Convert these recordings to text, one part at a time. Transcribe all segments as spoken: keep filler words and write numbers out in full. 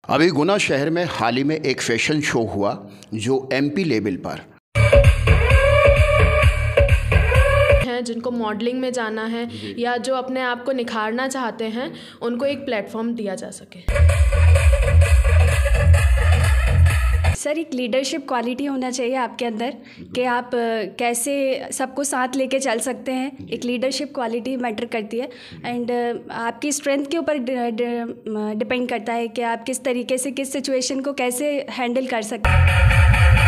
अभी गुना शहर में हाल ही में एक फैशन शो हुआ जो एमपी लेवल पर हैं, जिनको मॉडलिंग में जाना है या जो अपने आप को निखारना चाहते हैं, उनको एक प्लेटफॉर्म दिया जा सके। सर, एक लीडरशिप क्वालिटी होना चाहिए आपके अंदर कि आप कैसे सबको साथ लेके चल सकते हैं। एक लीडरशिप क्वालिटी मैटर करती है एंड आपकी स्ट्रेंथ के ऊपर डिपेंड करता है कि आप किस तरीके से किस सिचुएशन को कैसे हैंडल कर सकते हैं।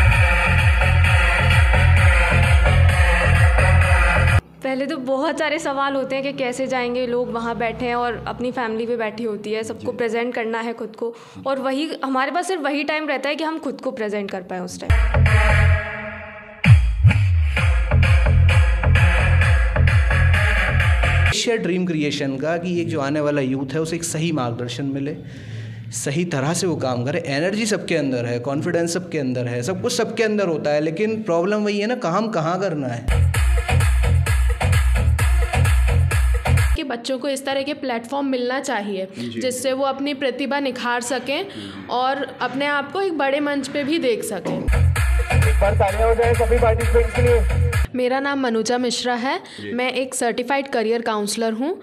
पहले तो बहुत सारे सवाल होते हैं कि कैसे जाएंगे, लोग वहाँ बैठे हैं और अपनी फैमिली भी बैठी होती है, सबको प्रेजेंट करना है खुद को, और वही हमारे पास सिर्फ वही टाइम रहता है कि हम खुद को प्रेजेंट कर पाएँ उस टाइम। शेयर ड्रीम क्रिएशन का कि एक जो आने वाला यूथ है उसे एक सही मार्गदर्शन मिले, सही तरह से वो काम करे। एनर्जी सबके अंदर है, कॉन्फिडेंस सबके अंदर है, सब कुछ सबके अंदर होता है, लेकिन प्रॉब्लम वही है ना, काम कहाँ करना है। कि बच्चों को इस तरह के प्लेटफॉर्म मिलना चाहिए जिससे वो अपनी प्रतिभा निखार सकें और अपने आप को एक बड़े मंच पे भी देख सकें। एक बार तालियां हो जाए सभी पार्टिसिपेंट्स के लिए। मेरा नाम मनुजा मिश्रा है, मैं एक सर्टिफाइड करियर काउंसलर हूँ।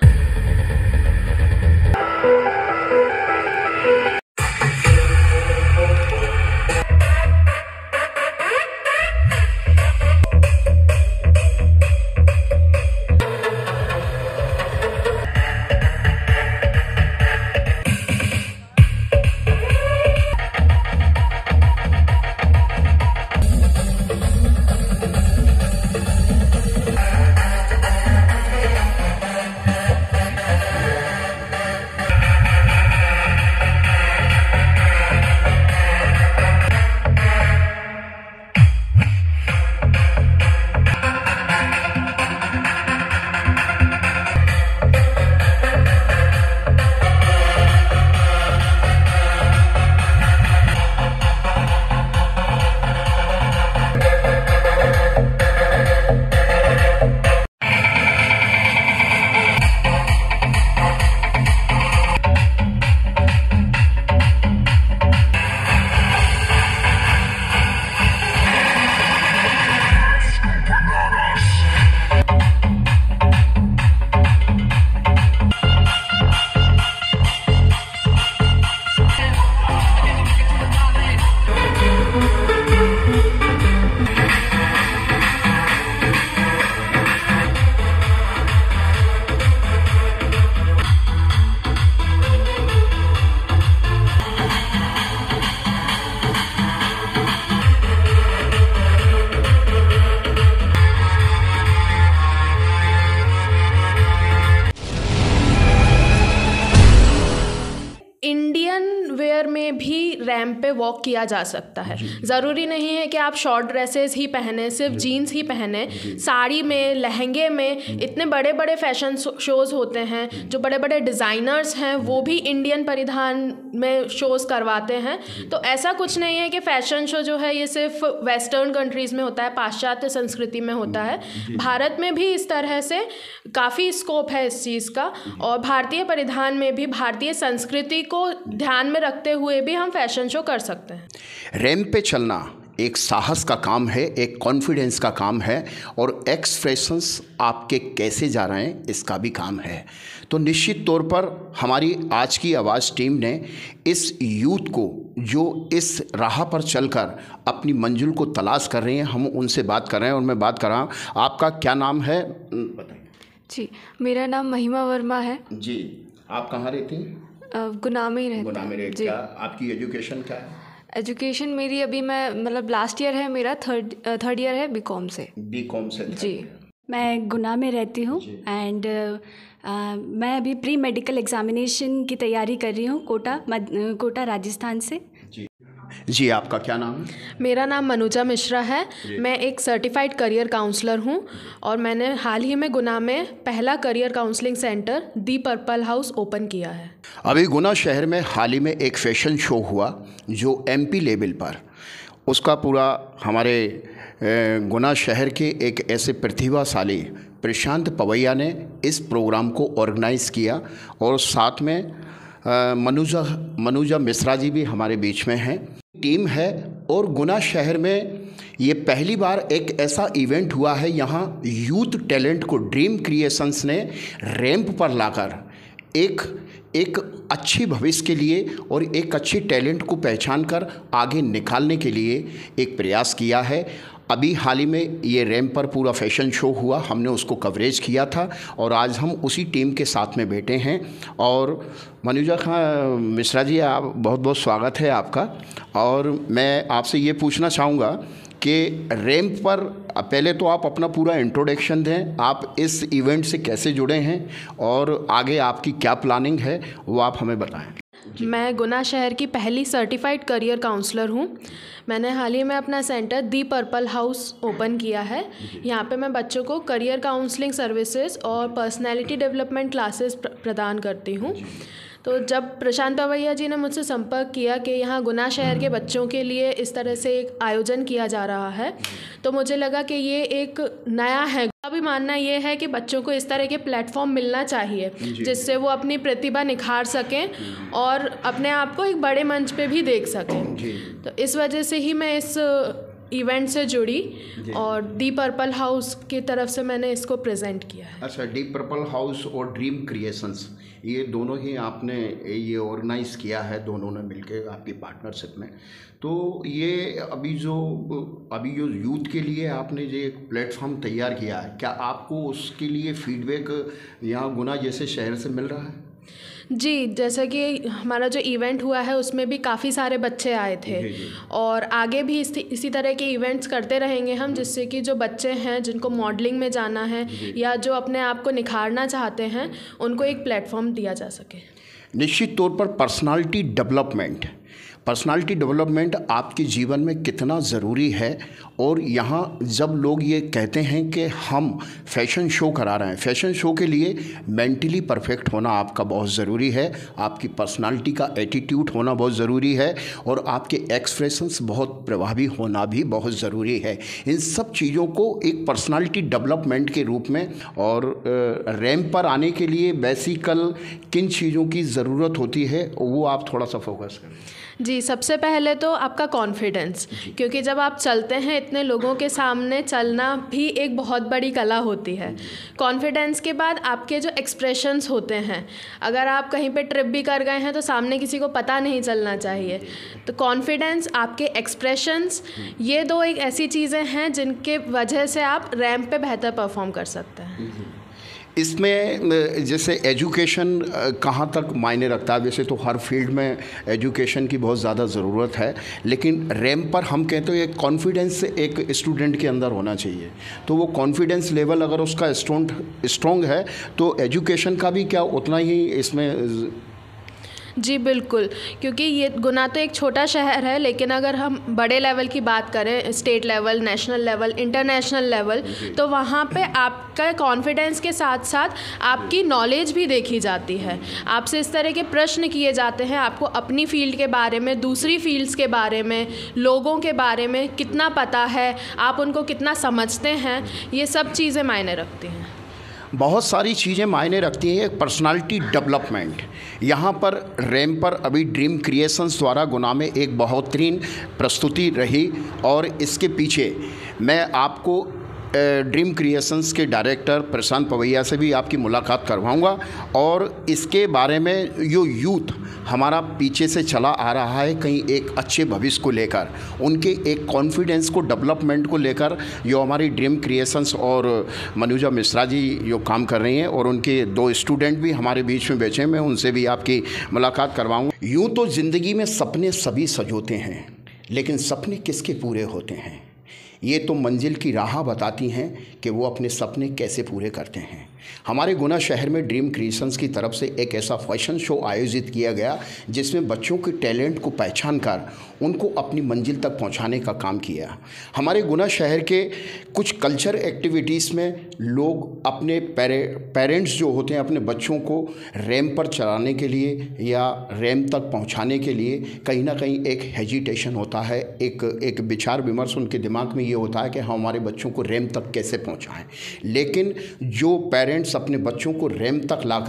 वेयर में भी रैंप पे वॉक किया जा सकता है। ज़रूरी नहीं है कि आप शॉर्ट ड्रेसेस ही पहने, सिर्फ जीन्स ही पहने। साड़ी में, लहंगे में इतने बड़े बड़े फैशन शोज़ होते हैं, जो बड़े बड़े डिज़ाइनर्स हैं वो भी इंडियन परिधान में शोज़ करवाते हैं। तो ऐसा कुछ नहीं है कि फ़ैशन शो जो है ये सिर्फ वेस्टर्न कंट्रीज़ में होता है, पाश्चात्य संस्कृति में होता है। भारत में भी इस तरह से काफ़ी स्कोप है इस चीज़ का, और भारतीय परिधान में भी भारतीय संस्कृति को ध्यान में रखते हुए भी हम फैशन शो कर सकते हैं। रैंप पे चलना एक साहस का काम है, एक कॉन्फिडेंस का काम है, और एक्सप्रेशंस आपके कैसे जा रहे हैं इसका भी काम है। तो निश्चित तौर पर हमारी आज की आवाज़ टीम ने इस यूथ को जो इस राह पर चलकर अपनी मंजिल को तलाश कर रहे हैं, हम उनसे बात कर रहे हैं। और मैं बात कर रहा हूँ, आपका क्या नाम है बताइए। जी, मेरा नाम महिमा वर्मा है। जी, आप कहाँ रहती हैं? गुना में ही रहती गुना में रहती। क्या आपकी एजुकेशन क्या है? एजुकेशन मेरी अभी मैं मतलब लास्ट ईयर है मेरा, थर्ड थर्ड ईयर है बीकॉम से। बीकॉम से? जी, मैं गुना में रहती हूँ एंड मैं अभी प्री मेडिकल एग्जामिनेशन की तैयारी कर रही हूँ कोटा कोटा राजस्थान से। जी जी, आपका क्या नाम है? मेरा नाम मनुजा मिश्रा है, मैं एक सर्टिफाइड करियर काउंसलर हूँ, और मैंने हाल ही में गुना में पहला career counselling centre the purple house open किया है। अभी गुना शहर में हाल ही में एक फैशन शो हुआ जो एमपी लेवल पर, उसका पूरा हमारे गुना शहर के एक ऐसे प्रतिभाशाली प्रशांत पवैया ने इस प्रोग्राम को ऑर्गेनाइज़ किया, और साथ में मनुजा मनुजा मिश्रा जी भी हमारे बीच में हैं। टीम है और गुना शहर में ये पहली बार एक ऐसा इवेंट हुआ है, यहाँ यूथ टैलेंट को ड्रीम क्रिएशंस ने रैंप पर लाकर एक एक अच्छी भविष्य के लिए और एक अच्छी टैलेंट को पहचान कर आगे निकालने के लिए एक प्रयास किया है। अभी हाल ही में ये रैंप पर पूरा फैशन शो हुआ, हमने उसको कवरेज किया था और आज हम उसी टीम के साथ में बैठे हैं। और मनुजा खां मिश्रा जी, आप बहुत बहुत स्वागत है आपका। और मैं आपसे ये पूछना चाहूँगा कि रैंप पर पहले तो आप अपना पूरा इंट्रोडक्शन दें, आप इस इवेंट से कैसे जुड़े हैं और आगे आपकी क्या प्लानिंग है वो आप हमें बताएं। मैं गुना शहर की पहली सर्टिफाइड करियर काउंसलर हूँ। मैंने हाल ही में अपना centre the purple house open किया है। यहाँ पे मैं बच्चों को करियर काउंसलिंग सर्विसेज और पर्सनैलिटी डेवलपमेंट क्लासेस प्रदान करती हूँ। तो जब प्रशांत पवैया जी ने मुझसे संपर्क किया कि यहाँ गुना शहर के बच्चों के लिए इस तरह से एक आयोजन किया जा रहा है, तो मुझे लगा कि ये एक नया है। अभी मानना ये है कि बच्चों को इस तरह के प्लेटफॉर्म मिलना चाहिए जिससे वो अपनी प्रतिभा निखार सकें और अपने आप को एक बड़े मंच पे भी देख सकें। तो इस वजह से ही मैं इस इवेंट से जुड़ी और दी पर्पल हाउस की तरफ से मैंने इसको प्रेजेंट किया है। अच्छा, डी पर्पल हाउस और ड्रीम क्रिएशंस ये दोनों ही आपने ये ऑर्गेनाइज किया है, दोनों ने मिलकर आपकी पार्टनरशिप में। तो ये अभी जो अभी जो यूथ के लिए आपने जो एक प्लेटफॉर्म तैयार किया है, क्या आपको उसके लिए फीडबैक यहाँ गुना जैसे शहर से मिल रहा है? जी, जैसा कि हमारा जो इवेंट हुआ है उसमें भी काफ़ी सारे बच्चे आए थे जी जी। और आगे भी इसी इसी तरह के इवेंट्स करते रहेंगे हम, जिससे कि जो बच्चे हैं जिनको मॉडलिंग में जाना है या जो अपने आप को निखारना चाहते हैं उनको एक प्लेटफॉर्म दिया जा सके। निश्चित तौर पर पर्सनालिटी डेवलपमेंट पर्सनालिटी डेवलपमेंट आपके जीवन में कितना ज़रूरी है। और यहाँ जब लोग ये कहते हैं कि हम फैशन शो करा रहे हैं, फैशन शो के लिए मेंटली परफेक्ट होना आपका बहुत ज़रूरी है, आपकी पर्सनालिटी का एटीट्यूड होना बहुत ज़रूरी है और आपके एक्सप्रेशंस बहुत प्रभावी होना भी बहुत ज़रूरी है। इन सब चीज़ों को एक पर्सनालिटी डेवलपमेंट के रूप में और रैंप पर आने के लिए बेसिकल किन चीज़ों की ज़रूरत होती है वो आप थोड़ा सा फोकस करें। जी, सबसे पहले तो आपका कॉन्फिडेंस, क्योंकि जब आप चलते हैं इतने लोगों के सामने चलना भी एक बहुत बड़ी कला होती है। कॉन्फिडेंस के बाद आपके जो एक्सप्रेशंस होते हैं, अगर आप कहीं पे ट्रिप भी कर गए हैं तो सामने किसी को पता नहीं चलना चाहिए। तो कॉन्फिडेंस, आपके एक्सप्रेशंस, ये दो एक ऐसी चीज़ें हैं जिनके वजह से आप रैंप पे बेहतर परफॉर्म कर सकते हैं। इसमें जैसे एजुकेशन कहाँ तक मायने रखता है? वैसे तो हर फील्ड में एजुकेशन की बहुत ज़्यादा ज़रूरत है, लेकिन रैंप पर हम कहते हैं एक कॉन्फिडेंस एक स्टूडेंट के अंदर होना चाहिए। तो वो कॉन्फिडेंस लेवल अगर उसका स्ट्रॉन्ग स्ट्रॉन्ग है तो एजुकेशन का भी क्या उतना ही इसमें? जी बिल्कुल, क्योंकि ये गुना तो एक छोटा शहर है, लेकिन अगर हम बड़े लेवल की बात करें, state level, national level, international level, तो वहाँ पे आपका कॉन्फिडेंस के साथ साथ आपकी नॉलेज भी देखी जाती है। आपसे इस तरह के प्रश्न किए जाते हैं, आपको अपनी फील्ड के बारे में, दूसरी फील्ड्स के बारे में, लोगों के बारे में कितना पता है, आप उनको कितना समझते हैं, ये सब चीज़ें मायने रखती हैं। बहुत सारी चीज़ें मायने रखती हैं। एक पर्सनालिटी डेवलपमेंट यहाँ पर रैंप पर अभी ड्रीम क्रिएशंस द्वारा गुना में एक बेहतरीन प्रस्तुति रही और इसके पीछे मैं आपको ड्रीम क्रिएशंस के डायरेक्टर प्रशांत पवैया से भी आपकी मुलाकात करवाऊंगा और इसके बारे में जो यूथ हमारा पीछे से चला आ रहा है कहीं एक अच्छे भविष्य को लेकर, उनके एक कॉन्फिडेंस को डेवलपमेंट को लेकर जो हमारी ड्रीम क्रिएशंस और मनुजा मिश्रा जी जो काम कर रही हैं और उनके दो स्टूडेंट भी हमारे बीच में बैठे, मैं उनसे भी आपकी मुलाकात करवाऊँगा। यूँ तो ज़िंदगी में सपने सभी सजोते हैं, लेकिन सपने किसके पूरे होते हैं ये तो मंजिल की राह बताती हैं कि वो अपने सपने कैसे पूरे करते हैं। हमारे गुना शहर में ड्रीम क्रिएशंस की तरफ से एक ऐसा फैशन शो आयोजित किया गया जिसमें बच्चों के टैलेंट को पहचान कर उनको अपनी मंजिल तक पहुंचाने का काम किया। हमारे गुना शहर के कुछ कल्चर एक्टिविटीज़ में लोग अपने पेरे पेरेंट्स जो होते हैं अपने बच्चों को रैंप पर चलाने के लिए या रैंप तक पहुंचाने के लिए कहीं ना कहीं एक हेजिटेशन होता है, एक एक विचार विमर्श उनके दिमाग में ये होता है कि हम हमारे बच्चों को रैंप तक कैसे पहुँचाएँ। लेकिन जो पेरेंट्स अपने बच्चों को रैंप तक लाकर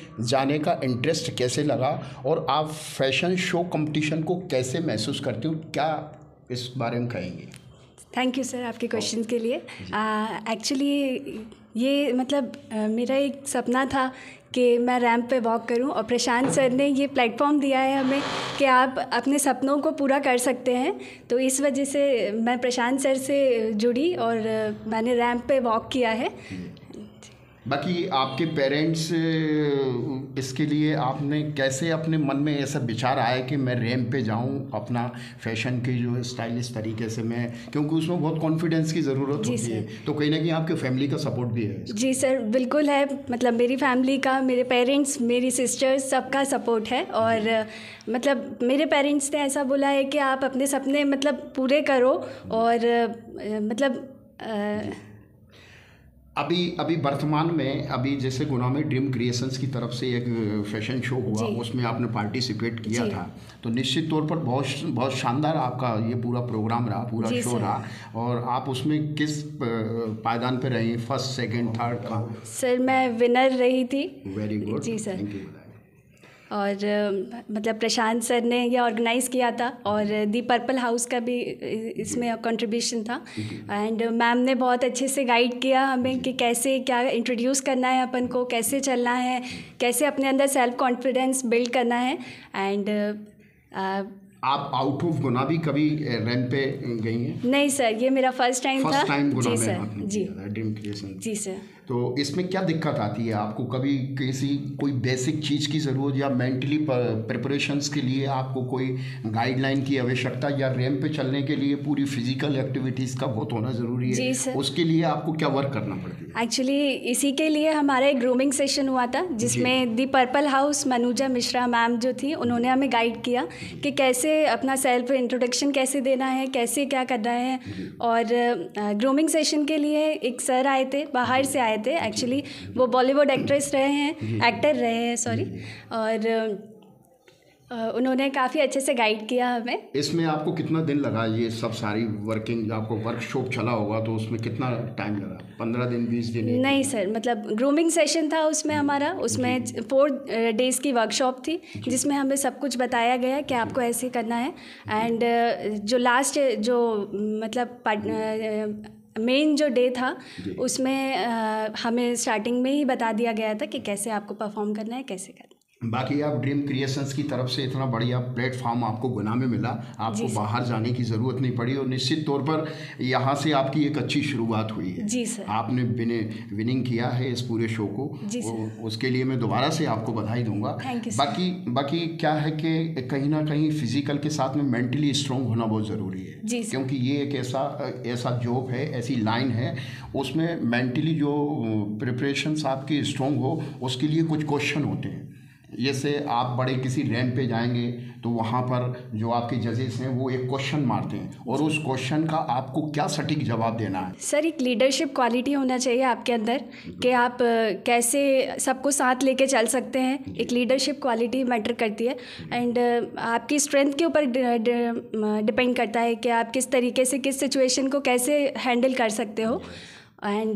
जाने का इंटरेस्ट कैसे लगा और आप फैशन शो कंपटीशन को कैसे महसूस करते हो, क्या इस बारे में कहेंगे? थैंक यू सर आपके क्वेश्चन के लिए। एक्चुअली ये मतलब आ, मेरा एक सपना था कि मैं रैंप पे वॉक करूं और प्रशांत सर ने ये प्लेटफॉर्म दिया है हमें कि आप अपने सपनों को पूरा कर सकते हैं। तो इस वजह से मैं प्रशांत सर से जुड़ी और मैंने रैंप पे वॉक किया है। बाकी आपके पेरेंट्स इसके लिए आपने कैसे अपने मन में ऐसा विचार आया कि मैं रैंप पे जाऊं अपना फैशन के जो स्टाइलिश तरीके से मैं, क्योंकि उसमें बहुत कॉन्फिडेंस की ज़रूरत होती है, तो कहीं ना कहीं आपके फैमिली का सपोर्ट भी है? जी सर बिल्कुल है, मतलब मेरी फैमिली का, मेरे पेरेंट्स, मेरी सिस्टर्स, सबका सपोर्ट है। और मतलब मेरे पेरेंट्स ने ऐसा बोला है कि आप अपने सपने मतलब पूरे करो और मतलब आ, अभी अभी वर्तमान में अभी जैसे गुना में ड्रीम क्रिएशंस की तरफ से एक फैशन शो हुआ, उसमें आपने पार्टिसिपेट किया था, तो निश्चित तौर पर बहुत बहुत शानदार आपका ये पूरा प्रोग्राम रहा, पूरा शो रहा। और आप उसमें किस पायदान पे रही, फर्स्ट, सेकंड, थर्ड का? सर मैं विनर रही थी। वेरी गुड जी सर। Thank you. और मतलब प्रशांत सर ने ये ऑर्गेनाइज़ किया था और दी पर्पल हाउस का भी इसमें कंट्रीब्यूशन था। एंड मैम ने बहुत अच्छे से गाइड किया हमें कि कैसे क्या इंट्रोड्यूस करना है अपन को, कैसे चलना है, कैसे अपने अंदर सेल्फ कॉन्फिडेंस बिल्ड करना है। एंड आप आउट ऑफ गुना भी कभी रैंप पे गई हैं? नहीं सर, ये मेरा फर्स्ट टाइम था। फर्स्ट टाइम गुना जी में सर। आपने जी ड्रीम क्रिएशन। जी सर। तो इसमें क्या दिक्कत आती है आपको? कभी किसी कोई बेसिक चीज़ की ज़रूरत या मेंटली प्रिपरेशंस के लिए आपको कोई गाइडलाइन की आवश्यकता, या रैंप पे चलने के लिए पूरी फिजिकल एक्टिविटीज़ का बहुत होना ज़रूरी है? जी सर। उसके लिए आपको क्या वर्क करना पड़ती है? एक्चुअली इसी के लिए हमारा एक ग्रूमिंग सेशन हुआ था, जिसमें the purple house Manuja Mishra ma'am जो थी, उन्होंने हमें गाइड किया कि कैसे अपना सेल्फ इंट्रोडक्शन कैसे देना है, कैसे क्या करना है। और ग्रूमिंग सेशन के लिए एक सर आए थे, बाहर से आए थे, एक्चुअली वो बॉलीवुड एक्ट्रेस रहे हैं, एक्टर रहे हैं सॉरी, और उन्होंने काफ़ी अच्छे से गाइड किया हमें। इसमें आपको कितना दिन लगा ये सब सारी वर्किंग? आपको वर्कशॉप चला होगा तो उसमें कितना टाइम लगा? पंद्रह दिन, बीस दिन? नहीं सर, मतलब ग्रूमिंग सेशन था उसमें हमारा, उसमें फोर डेज़ की वर्कशॉप थी जिसमें हमें सब कुछ बताया गया कि आपको ऐसे करना है। एंड जो लास्ट जो मतलब मेन जो डे था उसमें आ, हमें स्टार्टिंग में ही बता दिया गया था कि कैसे आपको परफॉर्म करना है, कैसे करना है। बाकी आप ड्रीम क्रिएशंस की तरफ से इतना बढ़िया प्लेटफॉर्म आपको गुना में मिला, आपको बाहर जाने की ज़रूरत नहीं पड़ी और निश्चित तौर पर यहाँ से आपकी एक अच्छी शुरुआत हुई है। जी सर। आपने विने विनिंग किया है इस पूरे शो को, जी सर। उसके लिए मैं दोबारा से आपको बधाई दूंगा। Thank you. बाकी बाकी क्या है कि कहीं ना कहीं फिजिकल के साथ में मेंटली स्ट्रॉन्ग होना बहुत ज़रूरी है। जी, क्योंकि ये एक ऐसा ऐसा जॉब है, ऐसी लाइन है, उसमें मेंटली जो प्रिपरेशंस आपकी स्ट्रॉन्ग हो उसके लिए कुछ क्वेश्चन होते हैं। जैसे आप बड़े किसी रैंप पे जाएंगे तो वहाँ पर जो आपके जजेस हैं वो एक क्वेश्चन मारते हैं और उस क्वेश्चन का आपको क्या सटीक जवाब देना है। सर एक लीडरशिप क्वालिटी होना चाहिए आपके अंदर कि आप कैसे सबको साथ लेके चल सकते हैं। एक लीडरशिप क्वालिटी मैटर करती है एंड आपकी स्ट्रेंथ के ऊपर डिपेंड करता है कि आप किस तरीके से किस सिचुएशन को कैसे हैंडल कर सकते हो। एंड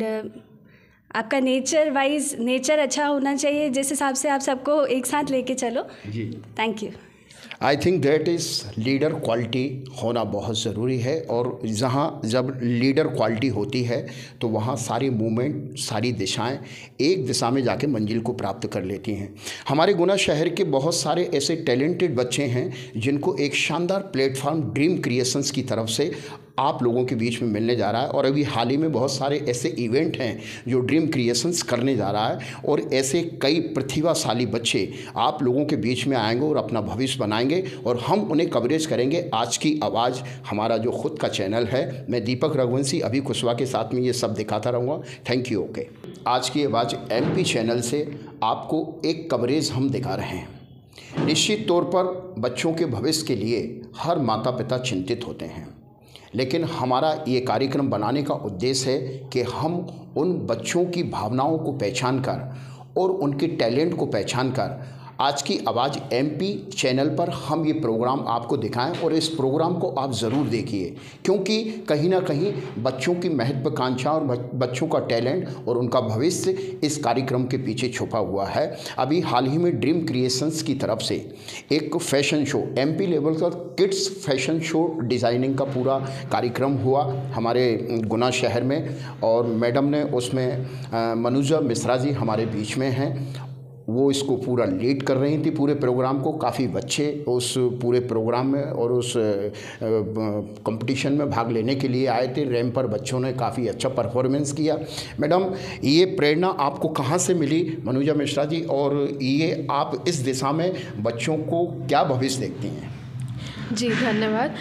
आपका नेचर वाइज नेचर अच्छा होना चाहिए, जिस हिसाब से आप सबको एक साथ लेके चलो। जी thank you. I think that is leader quality होना बहुत ज़रूरी है, और जहाँ जब लीडर क्वालिटी होती है तो वहाँ सारी मूवमेंट, सारी दिशाएं एक दिशा में जाके मंजिल को प्राप्त कर लेती हैं। हमारे गुना शहर के बहुत सारे ऐसे टैलेंटेड बच्चे हैं जिनको एक शानदार प्लेटफॉर्म ड्रीम क्रिएशंस की तरफ से आप लोगों के बीच में मिलने जा रहा है, और अभी हाल ही में बहुत सारे ऐसे इवेंट हैं जो ड्रीम क्रिएशंस करने जा रहा है, और ऐसे कई प्रतिभाशाली बच्चे आप लोगों के बीच में आएंगे और अपना भविष्य बनाएंगे, और हम उन्हें कवरेज करेंगे। आज की आवाज़ हमारा जो खुद का चैनल है, मैं दीपक रघुवंशी अभी कुशवाहा के साथ में ये सब दिखाता रहूँगा। Thank you. ओके, आज की आवाज़ एमपी चैनल से आपको एक कवरेज हम दिखा रहे हैं। निश्चित तौर पर बच्चों के भविष्य के लिए हर माता पिता चिंतित होते हैं, लेकिन हमारा ये कार्यक्रम बनाने का उद्देश्य है कि हम उन बच्चों की भावनाओं को पहचान कर और उनके टैलेंट को पहचान कर आज की आवाज़ एमपी चैनल पर हम ये प्रोग्राम आपको दिखाएं और इस प्रोग्राम को आप ज़रूर देखिए, क्योंकि कहीं ना कहीं बच्चों की महत्वाकांक्षा और बच्चों का टैलेंट और उनका भविष्य इस कार्यक्रम के पीछे छुपा हुआ है। अभी हाल ही में ड्रीम क्रिएशंस की तरफ से एक फैशन शो, एमपी लेवल का किड्स फैशन शो डिज़ाइनिंग का पूरा कार्यक्रम हुआ हमारे गुना शहर में, और मैडम ने उसमें मनुजा मिश्रा जी हमारे बीच में हैं, वो इसको पूरा लीड कर रही थी पूरे प्रोग्राम को। काफ़ी बच्चे उस पूरे प्रोग्राम में और उस कंपटीशन में भाग लेने के लिए आए थे। रैंप पर बच्चों ने काफ़ी अच्छा परफॉर्मेंस किया। मैडम, ये प्रेरणा आपको कहाँ से मिली मनुजा मिश्रा जी, और ये आप इस दिशा में बच्चों को क्या भविष्य देखती हैं? जी धन्यवाद।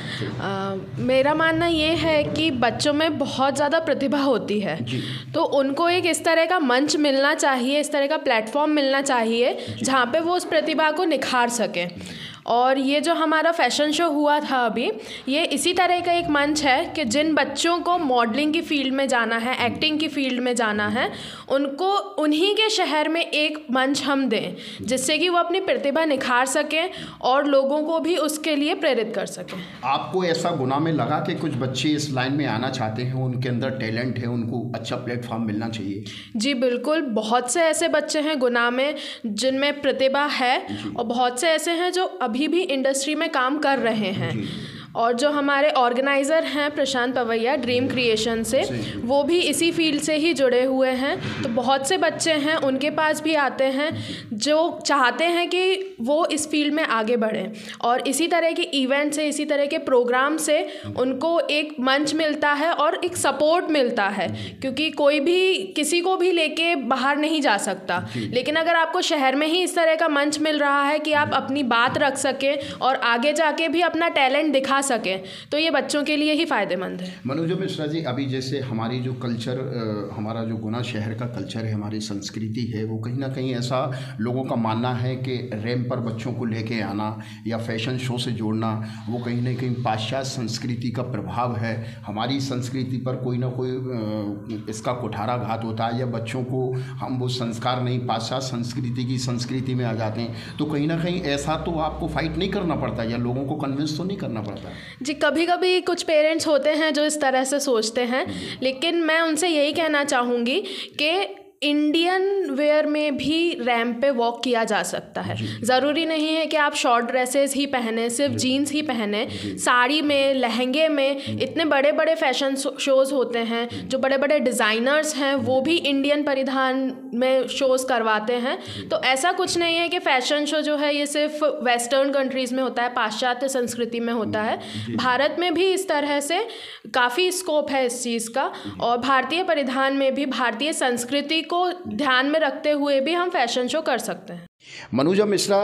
आ, मेरा मानना ये है कि बच्चों में बहुत ज़्यादा प्रतिभा होती है, तो उनको एक इस तरह का मंच मिलना चाहिए, इस तरह का प्लेटफॉर्म मिलना चाहिए जहाँ पे वो उस प्रतिभा को निखार सकें। और ये जो हमारा फैशन शो हुआ था अभी, ये इसी तरह का एक मंच है कि जिन बच्चों को मॉडलिंग की फील्ड में जाना है, एक्टिंग की फील्ड में जाना है, उनको उन्हीं के शहर में एक मंच हम दें जिससे कि वो अपनी प्रतिभा निखार सकें और लोगों को भी उसके लिए प्रेरित कर सकें। आपको ऐसा गुना में लगा कि कुछ बच्चे इस लाइन में आना चाहते हैं, उनके अंदर टैलेंट है, उनको अच्छा प्लेटफॉर्म मिलना चाहिए? जी बिल्कुल, बहुत से ऐसे बच्चे हैं गुना में जिनमें प्रतिभा है, और बहुत से ऐसे हैं जो अभी भी इंडस्ट्री में काम कर रहे हैं। और जो हमारे ऑर्गेनाइज़र हैं प्रशांत पवैया ड्रीम क्रिएशन से, वो भी इसी फील्ड से ही जुड़े हुए हैं। तो बहुत से बच्चे हैं उनके पास भी आते हैं जो चाहते हैं कि वो इस फील्ड में आगे बढ़ें, और इसी तरह के इवेंट से, इसी तरह के प्रोग्राम से उनको एक मंच मिलता है और एक सपोर्ट मिलता है, क्योंकि कोई भी किसी को भी लेके बाहर नहीं जा सकता। लेकिन अगर आपको शहर में ही इस तरह का मंच मिल रहा है कि आप अपनी बात रख सकें और आगे जाके भी अपना टैलेंट दिखा सकें, तो ये बच्चों के लिए ही फ़ायदेमंद है। मनुजा मिश्रा जी, अभी जैसे हमारी जो कल्चर, हमारा जो गुना शहर का कल्चर है, हमारी संस्कृति है, वो कहीं ना कहीं ऐसा लोगों का मानना है कि रैंप पर बच्चों को लेके आना या फैशन शो से जोड़ना, वो कहीं ना कहीं पाश्चात्य संस्कृति का प्रभाव है। हमारी संस्कृति पर कोई ना कोई इसका कुठाराघात होता है, या बच्चों को हम वो संस्कार नहीं, पाश्चात्य संस्कृति की संस्कृति में आ जाते हैं। तो कहीं ना कहीं ऐसा तो आपको फाइट नहीं करना पड़ता, या लोगों को कन्विंस तो नहीं करना पड़ता? जी, कभी कभी कुछ पेरेंट्स होते हैं जो इस तरह से सोचते हैं, लेकिन मैं उनसे यही कहना चाहूँगी कि इंडियन वेयर में भी रैंप पे वॉक किया जा सकता है। ज़रूरी नहीं है कि आप शॉर्ट ड्रेसेस ही पहने, सिर्फ जीन्स ही पहने। साड़ी में, लहंगे में इतने बड़े बड़े फैशन शोज़ होते हैं, जो बड़े बड़े डिज़ाइनर्स हैं वो भी इंडियन परिधान में शोज़ करवाते हैं। तो ऐसा कुछ नहीं है कि फ़ैशन शो जो है ये सिर्फ वेस्टर्न कंट्रीज़ में होता है, पाश्चात्य संस्कृति में होता है। भारत में भी इस तरह से काफ़ी स्कोप है इस चीज़ का, और भारतीय परिधान में भी भारतीय संस्कृति को ध्यान में रखते हुए भी हम फैशन शो कर सकते हैं। मनुजा मिश्रा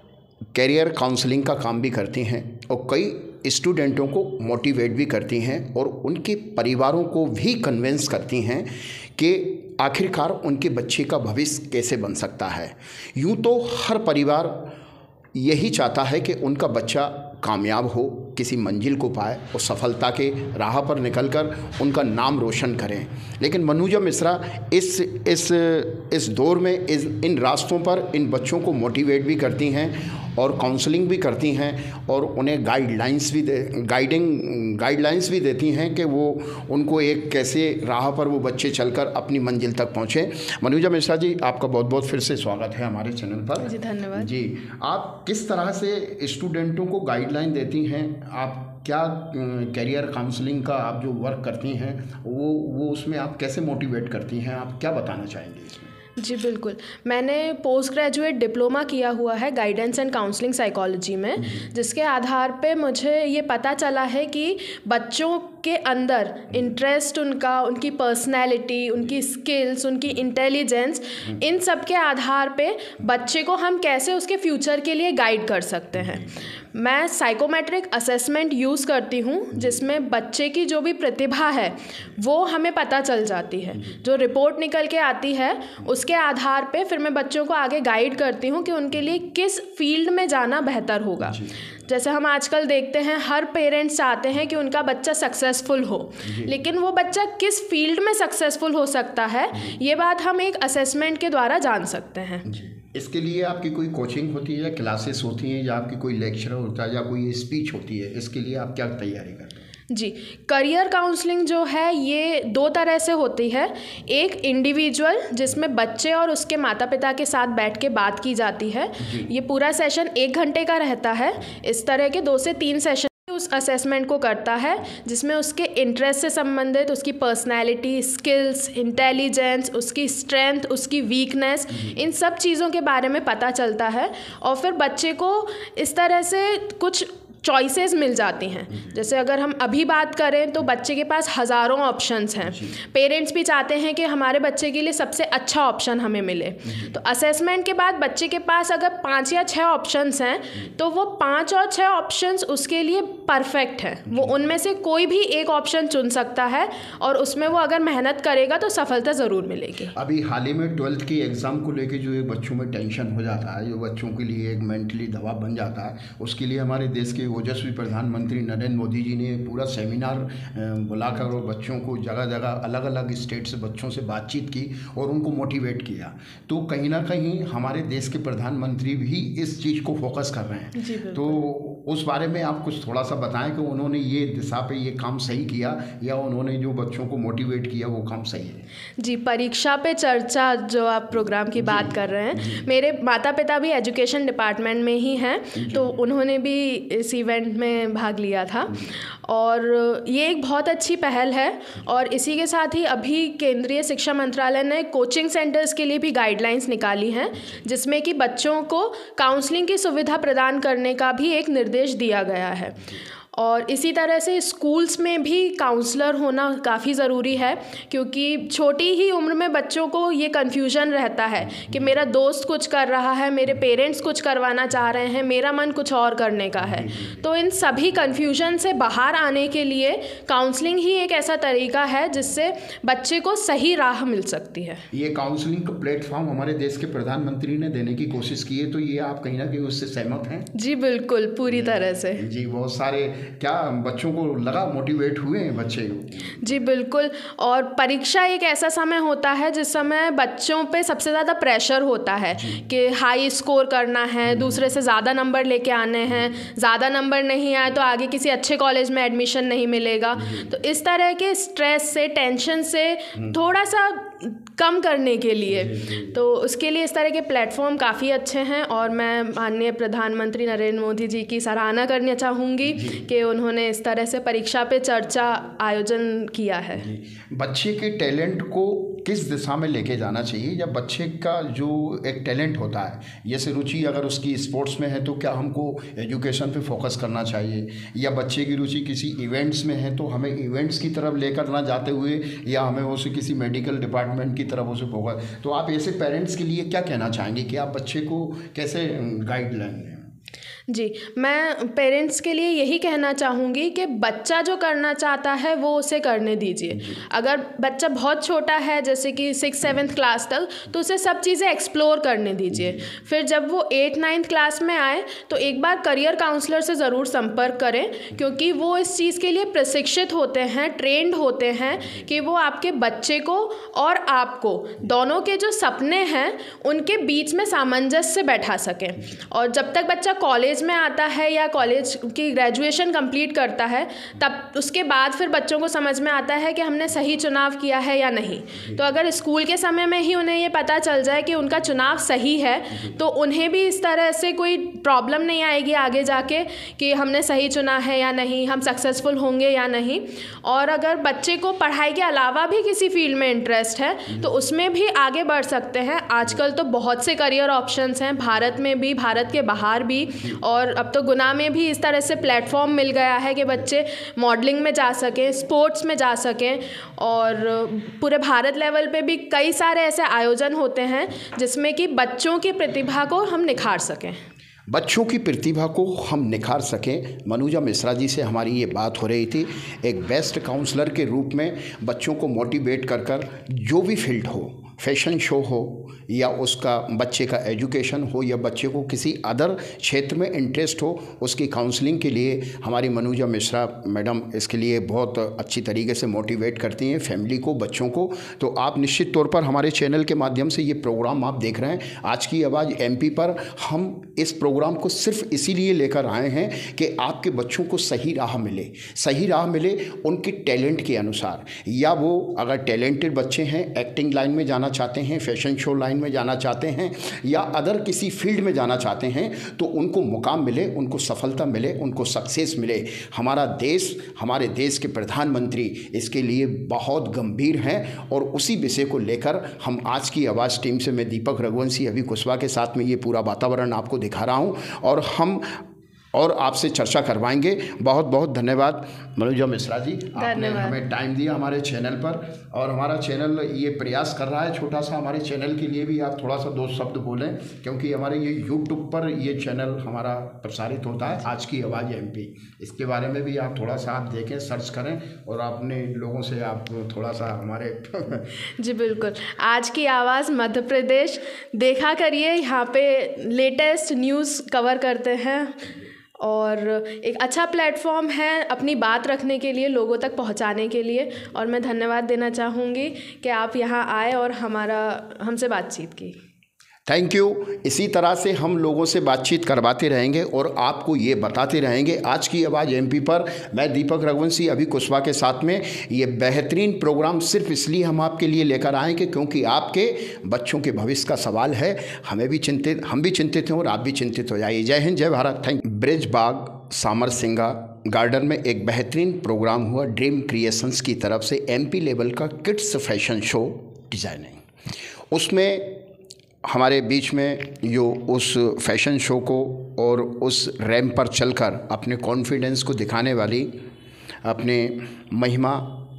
कैरियर काउंसलिंग का काम भी करती हैं और कई स्टूडेंटों को मोटिवेट भी करती हैं, और उनके परिवारों को भी कन्विंस करती हैं कि आखिरकार उनके बच्चे का भविष्य कैसे बन सकता है। यूँ तो हर परिवार यही चाहता है कि उनका बच्चा कामयाब हो, किसी मंजिल को पाए और सफलता के राह पर निकलकर उनका नाम रोशन करें। लेकिन मनुजा मिश्रा इस इस इस दौर में इस इन रास्तों पर इन बच्चों को मोटिवेट भी करती हैं और काउंसलिंग भी करती हैं, और उन्हें गाइडलाइंस भी दे गाइडिंग गाइडलाइंस भी देती हैं कि वो उनको एक कैसे राह पर वो बच्चे चलकर अपनी मंजिल तक पहुँचें। मनुजा मिश्रा जी, आपका बहुत बहुत फिर से स्वागत है हमारे चैनल पर। जी धन्यवाद। जी, आप किस तरह से स्टूडेंटों को गाइडलाइन देती हैं? आप क्या कैरियर काउंसलिंग का आप जो वर्क करती हैं वो वो उसमें आप कैसे मोटिवेट करती हैं? आप क्या बताना चाहेंगे इसमें? जी बिल्कुल, मैंने पोस्ट ग्रेजुएट डिप्लोमा किया हुआ है गाइडेंस एंड काउंसलिंग साइकोलॉजी में, जिसके आधार पे मुझे ये पता चला है कि बच्चों के अंदर इंटरेस्ट, उनका उनकी पर्सनैलिटी, उनकी स्किल्स, उनकी इंटेलिजेंस, इन सब के आधार पे बच्चे को हम कैसे उसके फ्यूचर के लिए गाइड कर सकते हैं। मैं साइकोमेट्रिक असेसमेंट यूज़ करती हूँ, जिसमें बच्चे की जो भी प्रतिभा है वो हमें पता चल जाती है। जो रिपोर्ट निकल के आती है उसके आधार पे फिर मैं बच्चों को आगे गाइड करती हूँ कि उनके लिए किस फील्ड में जाना बेहतर होगा। जैसे हम आजकल देखते हैं, हर पेरेंट्स चाहते हैं कि उनका बच्चा सक्सेसफुल हो, लेकिन वो बच्चा किस फील्ड में सक्सेसफुल हो सकता है ये बात हम एक असेसमेंट के द्वारा जान सकते हैं। इसके लिए आपकी कोई कोचिंग होती है या क्लासेस होती हैं या आपकी कोई लेक्चर होता है या कोई स्पीच होती है? इसके लिए आप क्या तैयारी करते हैं? जी, करियर काउंसलिंग जो है ये दो तरह से होती है। एक इंडिविजुअल, जिसमें बच्चे और उसके माता पिता के साथ बैठ के बात की जाती है। ये पूरा सेशन एक घंटे का रहता है। इस तरह के दो से तीन सेशन उस असेसमेंट को करता है, जिसमें उसके इंटरेस्ट से संबंधित उसकी पर्सनैलिटी, स्किल्स, इंटेलिजेंस, उसकी स्ट्रेंथ, उसकी वीकनेस, इन सब चीज़ों के बारे में पता चलता है। और फिर बच्चे को इस तरह से कुछ चॉइसेस मिल जाती हैं। जैसे अगर हम अभी बात करें तो बच्चे के पास हज़ारों ऑप्शंस हैं। पेरेंट्स भी चाहते हैं कि हमारे बच्चे के लिए सबसे अच्छा ऑप्शन हमें मिले। तो असेसमेंट के बाद बच्चे के पास अगर पाँच या छः ऑप्शंस हैं तो वो पाँच और छः ऑप्शंस उसके लिए परफेक्ट हैं। वो उनमें से कोई भी एक ऑप्शन चुन सकता है और उसमें वो अगर मेहनत करेगा तो सफलता ज़रूर मिलेगी। अभी हाल ही में ट्वेल्थ की एग्ज़ाम को लेके जो एक बच्चों में टेंशन हो जाता है, जो बच्चों के लिए एक मेंटली दबाव बन जाता है, उसके लिए हमारे देश के ओजस्वी प्रधानमंत्री नरेंद्र मोदी जी ने पूरा सेमिनार बुलाकर और बच्चों को जगह जगह अलग अलग स्टेट से बच्चों से बातचीत की और उनको मोटिवेट किया। तो कहीं ना कहीं हमारे देश के प्रधानमंत्री भी इस चीज़ को फोकस कर रहे हैं। तो उस बारे में आप कुछ थोड़ा सा बताएं कि उन्होंने ये दिशा पे ये काम सही किया या उन्होंने जो बच्चों को मोटिवेट किया वो काम सही है? जी, परीक्षा पे चर्चा जो आप प्रोग्राम की बात कर रहे हैं, मेरे माता पिता भी एजुकेशन डिपार्टमेंट में ही हैं, तो उन्होंने भी इस इवेंट में भाग लिया था और ये एक बहुत अच्छी पहल है। और इसी के साथ ही अभी केंद्रीय शिक्षा मंत्रालय ने कोचिंग सेंटर्स के लिए भी गाइडलाइंस निकाली हैं, जिसमें कि बच्चों को काउंसलिंग की सुविधा प्रदान करने का भी एक निर्देश दिया गया है। और इसी तरह से स्कूल्स में भी काउंसलर होना काफ़ी ज़रूरी है, क्योंकि छोटी ही उम्र में बच्चों को ये कन्फ्यूजन रहता है कि मेरा दोस्त कुछ कर रहा है, मेरे पेरेंट्स कुछ करवाना चाह रहे हैं, मेरा मन कुछ और करने का है। तो इन सभी कन्फ्यूजन से बाहर आने के लिए काउंसलिंग ही एक ऐसा तरीका है जिससे बच्चे को सही राह मिल सकती है। ये काउंसलिंग का प्लेटफॉर्म हमारे देश के प्रधानमंत्री ने देने की कोशिश की है, तो ये आप कहीं ना कहीं उससे सहमत हैं? जी बिल्कुल, पूरी तरह से। जी, बहुत सारे क्या बच्चों को लगा मोटिवेट हुए हैं बच्चे? जी बिल्कुल। और परीक्षा एक ऐसा समय होता है जिस समय बच्चों पे सबसे ज़्यादा प्रेशर होता है कि हाई स्कोर करना है, दूसरे से ज़्यादा नंबर लेके आने हैं, ज़्यादा नंबर नहीं आए तो आगे किसी अच्छे कॉलेज में एडमिशन नहीं मिलेगा। तो इस तरह के स्ट्रेस से, टेंशन से थोड़ा सा कम करने के लिए, तो उसके लिए इस तरह के प्लेटफॉर्म काफ़ी अच्छे हैं। और मैं माननीय प्रधानमंत्री नरेंद्र मोदी जी की सराहना करना चाहूँगी कि उन्होंने इस तरह से परीक्षा पे चर्चा आयोजन किया है। बच्चे के टैलेंट को किस दिशा में लेके जाना चाहिए, या बच्चे का जो एक टैलेंट होता है, जैसे रुचि अगर उसकी स्पोर्ट्स में है तो क्या हमको एजुकेशन पे फोकस करना चाहिए, या बच्चे की रुचि किसी इवेंट्स में है तो हमें इवेंट्स की तरफ लेकर ना जाते हुए या हमें उसे किसी मेडिकल डिपार्टमेंट की तरफ उसे फोकस। तो आप ऐसे पेरेंट्स के लिए क्या कहना चाहेंगे कि आप बच्चे को कैसे गाइड लेंगे? जी, मैं पेरेंट्स के लिए यही कहना चाहूँगी कि बच्चा जो करना चाहता है वो उसे करने दीजिए। अगर बच्चा बहुत छोटा है, जैसे कि सिक्स सेवन्थ क्लास तक, तो उसे सब चीज़ें एक्सप्लोर करने दीजिए। फिर जब वो एट नाइन्थ क्लास में आए तो एक बार करियर काउंसलर से ज़रूर संपर्क करें, क्योंकि वो इस चीज़ के लिए प्रशिक्षित होते हैं, ट्रेंड होते हैं कि वो आपके बच्चे को और आपको दोनों के जो सपने हैं उनके बीच में सामंजस्य बैठा सकें। और जब तक बच्चा कॉलेज में आता है या कॉलेज की ग्रेजुएशन कंप्लीट करता है, तब उसके बाद फिर बच्चों को समझ में आता है कि हमने सही चुनाव किया है या नहीं। तो अगर स्कूल के समय में ही उन्हें ये पता चल जाए कि उनका चुनाव सही है, तो उन्हें भी इस तरह से कोई प्रॉब्लम नहीं आएगी आगे जाके कि हमने सही चुना है या नहीं, हम सक्सेसफुल होंगे या नहीं। और अगर बच्चे को पढ़ाई के अलावा भी किसी फील्ड में इंटरेस्ट है तो उसमें भी आगे बढ़ सकते हैं। आजकल तो बहुत से करियर ऑप्शंस हैं, भारत में भी, भारत के बाहर भी, और अब तो गुना में भी इस तरह से प्लेटफॉर्म मिल गया है कि बच्चे मॉडलिंग में जा सकें, स्पोर्ट्स में जा सकें। और पूरे भारत लेवल पे भी कई सारे ऐसे आयोजन होते हैं जिसमें कि बच्चों की प्रतिभा को हम निखार सकें। बच्चों की प्रतिभा को हम निखार सकें। मनुजा मिश्रा जी से हमारी ये बात हो रही थी। एक बेस्ट काउंसलर के रूप में बच्चों को मोटिवेट कर कर जो भी फील्ड हो, फैशन शो हो या उसका बच्चे का एजुकेशन हो या बच्चे को किसी अदर क्षेत्र में इंटरेस्ट हो, उसकी काउंसलिंग के लिए हमारी मनुजा मिश्रा मैडम इसके लिए बहुत अच्छी तरीके से मोटिवेट करती हैं फैमिली को, बच्चों को। तो आप निश्चित तौर पर हमारे चैनल के माध्यम से ये प्रोग्राम आप देख रहे हैं आज की आवाज़ एमपी पर। हम इस प्रोग्राम को सिर्फ इसीलिए लेकर आए हैं कि आपके बच्चों को सही राह मिले, सही राह मिले उनके टैलेंट के अनुसार। या वो अगर टैलेंटेड बच्चे हैं, एक्टिंग लाइन में जाना चाहते हैं, फैशन शो लाइन में जाना चाहते हैं या अदर किसी फील्ड में जाना चाहते हैं, तो उनको मुकाम मिले, उनको सफलता मिले, उनको सक्सेस मिले। हमारा देश, हमारे देश के प्रधानमंत्री इसके लिए बहुत गंभीर हैं और उसी विषय को लेकर हम आज की आवाज़ टीम से मैं दीपक रघुवंशी अभी कुशवाहा के साथ में ये पूरा वातावरण आपको दिखा रहा हूँ और हम और आपसे चर्चा करवाएंगे। बहुत बहुत धन्यवाद मनुजा मिश्रा जी, आपने हमें टाइम दिया हमारे चैनल पर। और हमारा चैनल ये प्रयास कर रहा है छोटा सा, हमारे चैनल के लिए भी आप थोड़ा सा दो शब्द बोलें, क्योंकि हमारे ये यूट्यूब पर ये चैनल हमारा प्रसारित होता है आज की आवाज़ एमपी। इसके बारे में भी आप थोड़ा सा आप देखें, सर्च करें और अपने लोगों से आप थोड़ा सा हमारे जी बिल्कुल, आज की आवाज़ मध्य प्रदेश देखा करिए, यहाँ पे लेटेस्ट न्यूज़ कवर करते हैं और एक अच्छा प्लेटफॉर्म है अपनी बात रखने के लिए, लोगों तक पहुंचाने के लिए। और मैं धन्यवाद देना चाहूँगी कि आप यहाँ आए और हमारा हमसे बातचीत की। Thank you. इसी तरह से हम लोगों से बातचीत करवाते रहेंगे और आपको ये बताते रहेंगे। आज की आवाज़ एमपी पर मैं दीपक रघुवंशी अभी कुशवाहा के साथ में ये बेहतरीन प्रोग्राम सिर्फ इसलिए हम आपके लिए लेकर आए कि क्योंकि आपके बच्चों के भविष्य का सवाल है। हमें भी चिंतित हम भी चिंतित हैं और आप भी चिंतित हो जाइए। जय हिंद, जय Bharat. Thank you. Brij Bagh Samarsinga garden में एक बेहतरीन प्रोग्राम हुआ ड्रीम क्रिएशंस की तरफ से, एमपी लेवल का किड्स फैशन शो डिज़ाइनिंग। उसमें हमारे बीच में जो उस फैशन शो को और उस रैंप पर चलकर अपने कॉन्फिडेंस को दिखाने वाली अपने महिमा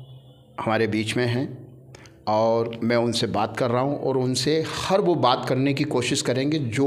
हमारे बीच में हैं और मैं उनसे बात कर रहा हूं और उनसे हर वो बात करने की कोशिश करेंगे जो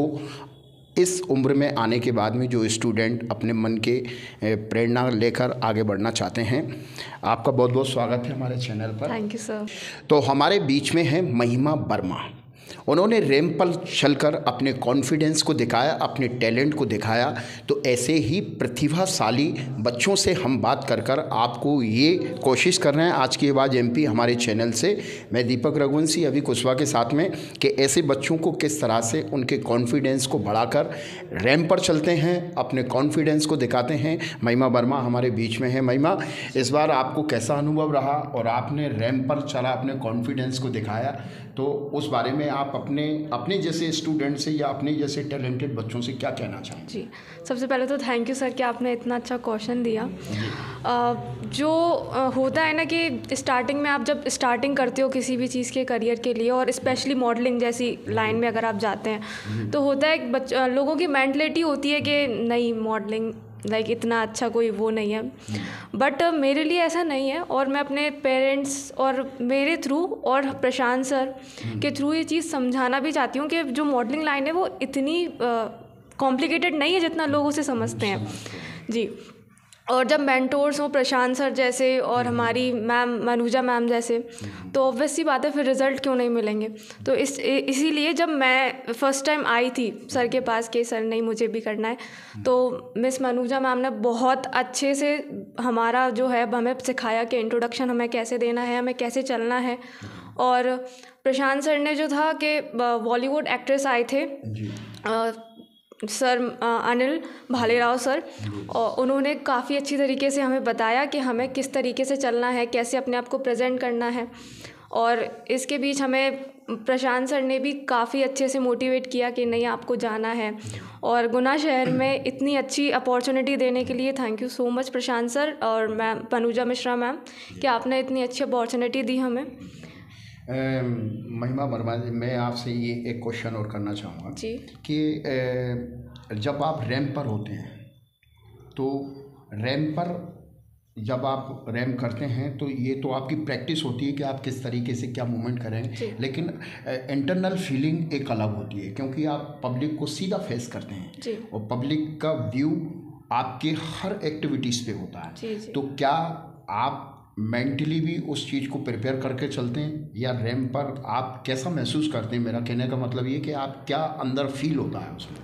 इस उम्र में आने के बाद में जो स्टूडेंट अपने मन के प्रेरणा लेकर आगे बढ़ना चाहते हैं। आपका बहुत बहुत स्वागत है हमारे चैनल पर। Thank you sir. तो हमारे बीच में है महिमा वर्मा। उन्होंने रैंप पर चलकर अपने कॉन्फिडेंस को दिखाया, अपने टैलेंट को दिखाया। तो ऐसे ही प्रतिभाशाली बच्चों से हम बात कर कर आपको ये कोशिश कर रहे हैं आज की आवाज़ एमपी हमारे चैनल से। मैं दीपक रघुवंशी अभी कुशवाहा के साथ में कि ऐसे बच्चों को किस तरह से उनके कॉन्फिडेंस को बढ़ाकर रैंप पर चलते हैं, अपने कॉन्फिडेंस को दिखाते हैं। महिमा वर्मा हमारे बीच में है। महिमा, इस बार आपको कैसा अनुभव रहा और आपने रैंप पर चला, अपने कॉन्फिडेंस को दिखाया, तो उस बारे में आप अपने अपने जैसे स्टूडेंट से या अपने जैसे टैलेंटेड बच्चों से क्या कहना चाहें? जी, सबसे पहले तो थैंक यू सर कि आपने इतना अच्छा क्वेश्चन दिया। आ, जो आ, होता है ना कि स्टार्टिंग में आप जब स्टार्टिंग करते हो किसी भी चीज़ के करियर के लिए और स्पेशली मॉडलिंग जैसी लाइन में अगर आप जाते हैं तो होता है बच लोगों की मेंटलिटी होती है कि नहीं मॉडलिंग लाइक इतना अच्छा कोई वो नहीं है, बट uh, मेरे लिए ऐसा नहीं है। और मैं अपने पेरेंट्स और मेरे थ्रू और प्रशांत सर के थ्रू ये चीज़ समझाना भी चाहती हूँ कि जो मॉडलिंग लाइन है वो इतनी कॉम्प्लिकेटेड uh, नहीं है जितना लोग उसे समझते हैं। जी, और जब मेंटोर्स हों प्रशांत सर जैसे और हमारी मैम मनुजा मैम जैसे, तो ऑब्वियस सी बात है फिर रिज़ल्ट क्यों नहीं मिलेंगे। तो इस इसीलिए जब मैं फ़र्स्ट टाइम आई थी सर के पास कि सर नहीं मुझे भी करना है, तो मिस मनुजा मैम ने बहुत अच्छे से हमारा जो है हमें सिखाया कि इंट्रोडक्शन हमें कैसे देना है, हमें कैसे चलना है। और प्रशांत सर ने जो था कि बॉलीवुड एक्ट्रेस आए थे सर अनिल भालेराव सर, और उन्होंने काफ़ी अच्छी तरीके से हमें बताया कि हमें किस तरीके से चलना है, कैसे अपने आप को प्रेजेंट करना है। और इसके बीच हमें प्रशांत सर ने भी काफ़ी अच्छे से मोटिवेट किया कि नहीं आपको जाना है। और गुना शहर में इतनी अच्छी अपॉर्चुनिटी देने के लिए thank you so much Prashant sir और मैम मनुजा मिश्रा मैम कि आपने इतनी अच्छी अपॉर्चुनिटी दी हमें। महिमा वर्मा जी, मैं आपसे ये एक क्वेश्चन और करना चाहूँगा जी कि जब आप रैंप पर होते हैं तो रैंप पर जब आप रैम्प करते हैं तो ये तो आपकी प्रैक्टिस होती है कि आप किस तरीके से क्या मूवमेंट करेंगे, लेकिन इंटरनल फीलिंग एक अलग होती है क्योंकि आप पब्लिक को सीधा फेस करते हैं और पब्लिक का व्यू आपके हर एक्टिविटीज़ पे होता है। जी, जी। तो क्या आप मेंटली भी उस चीज़ को प्रिपेयर करके चलते हैं या रैम्प पर आप कैसा महसूस करते हैं? मेरा कहने का मतलब ये कि आप क्या अंदर फील होता है उसमें?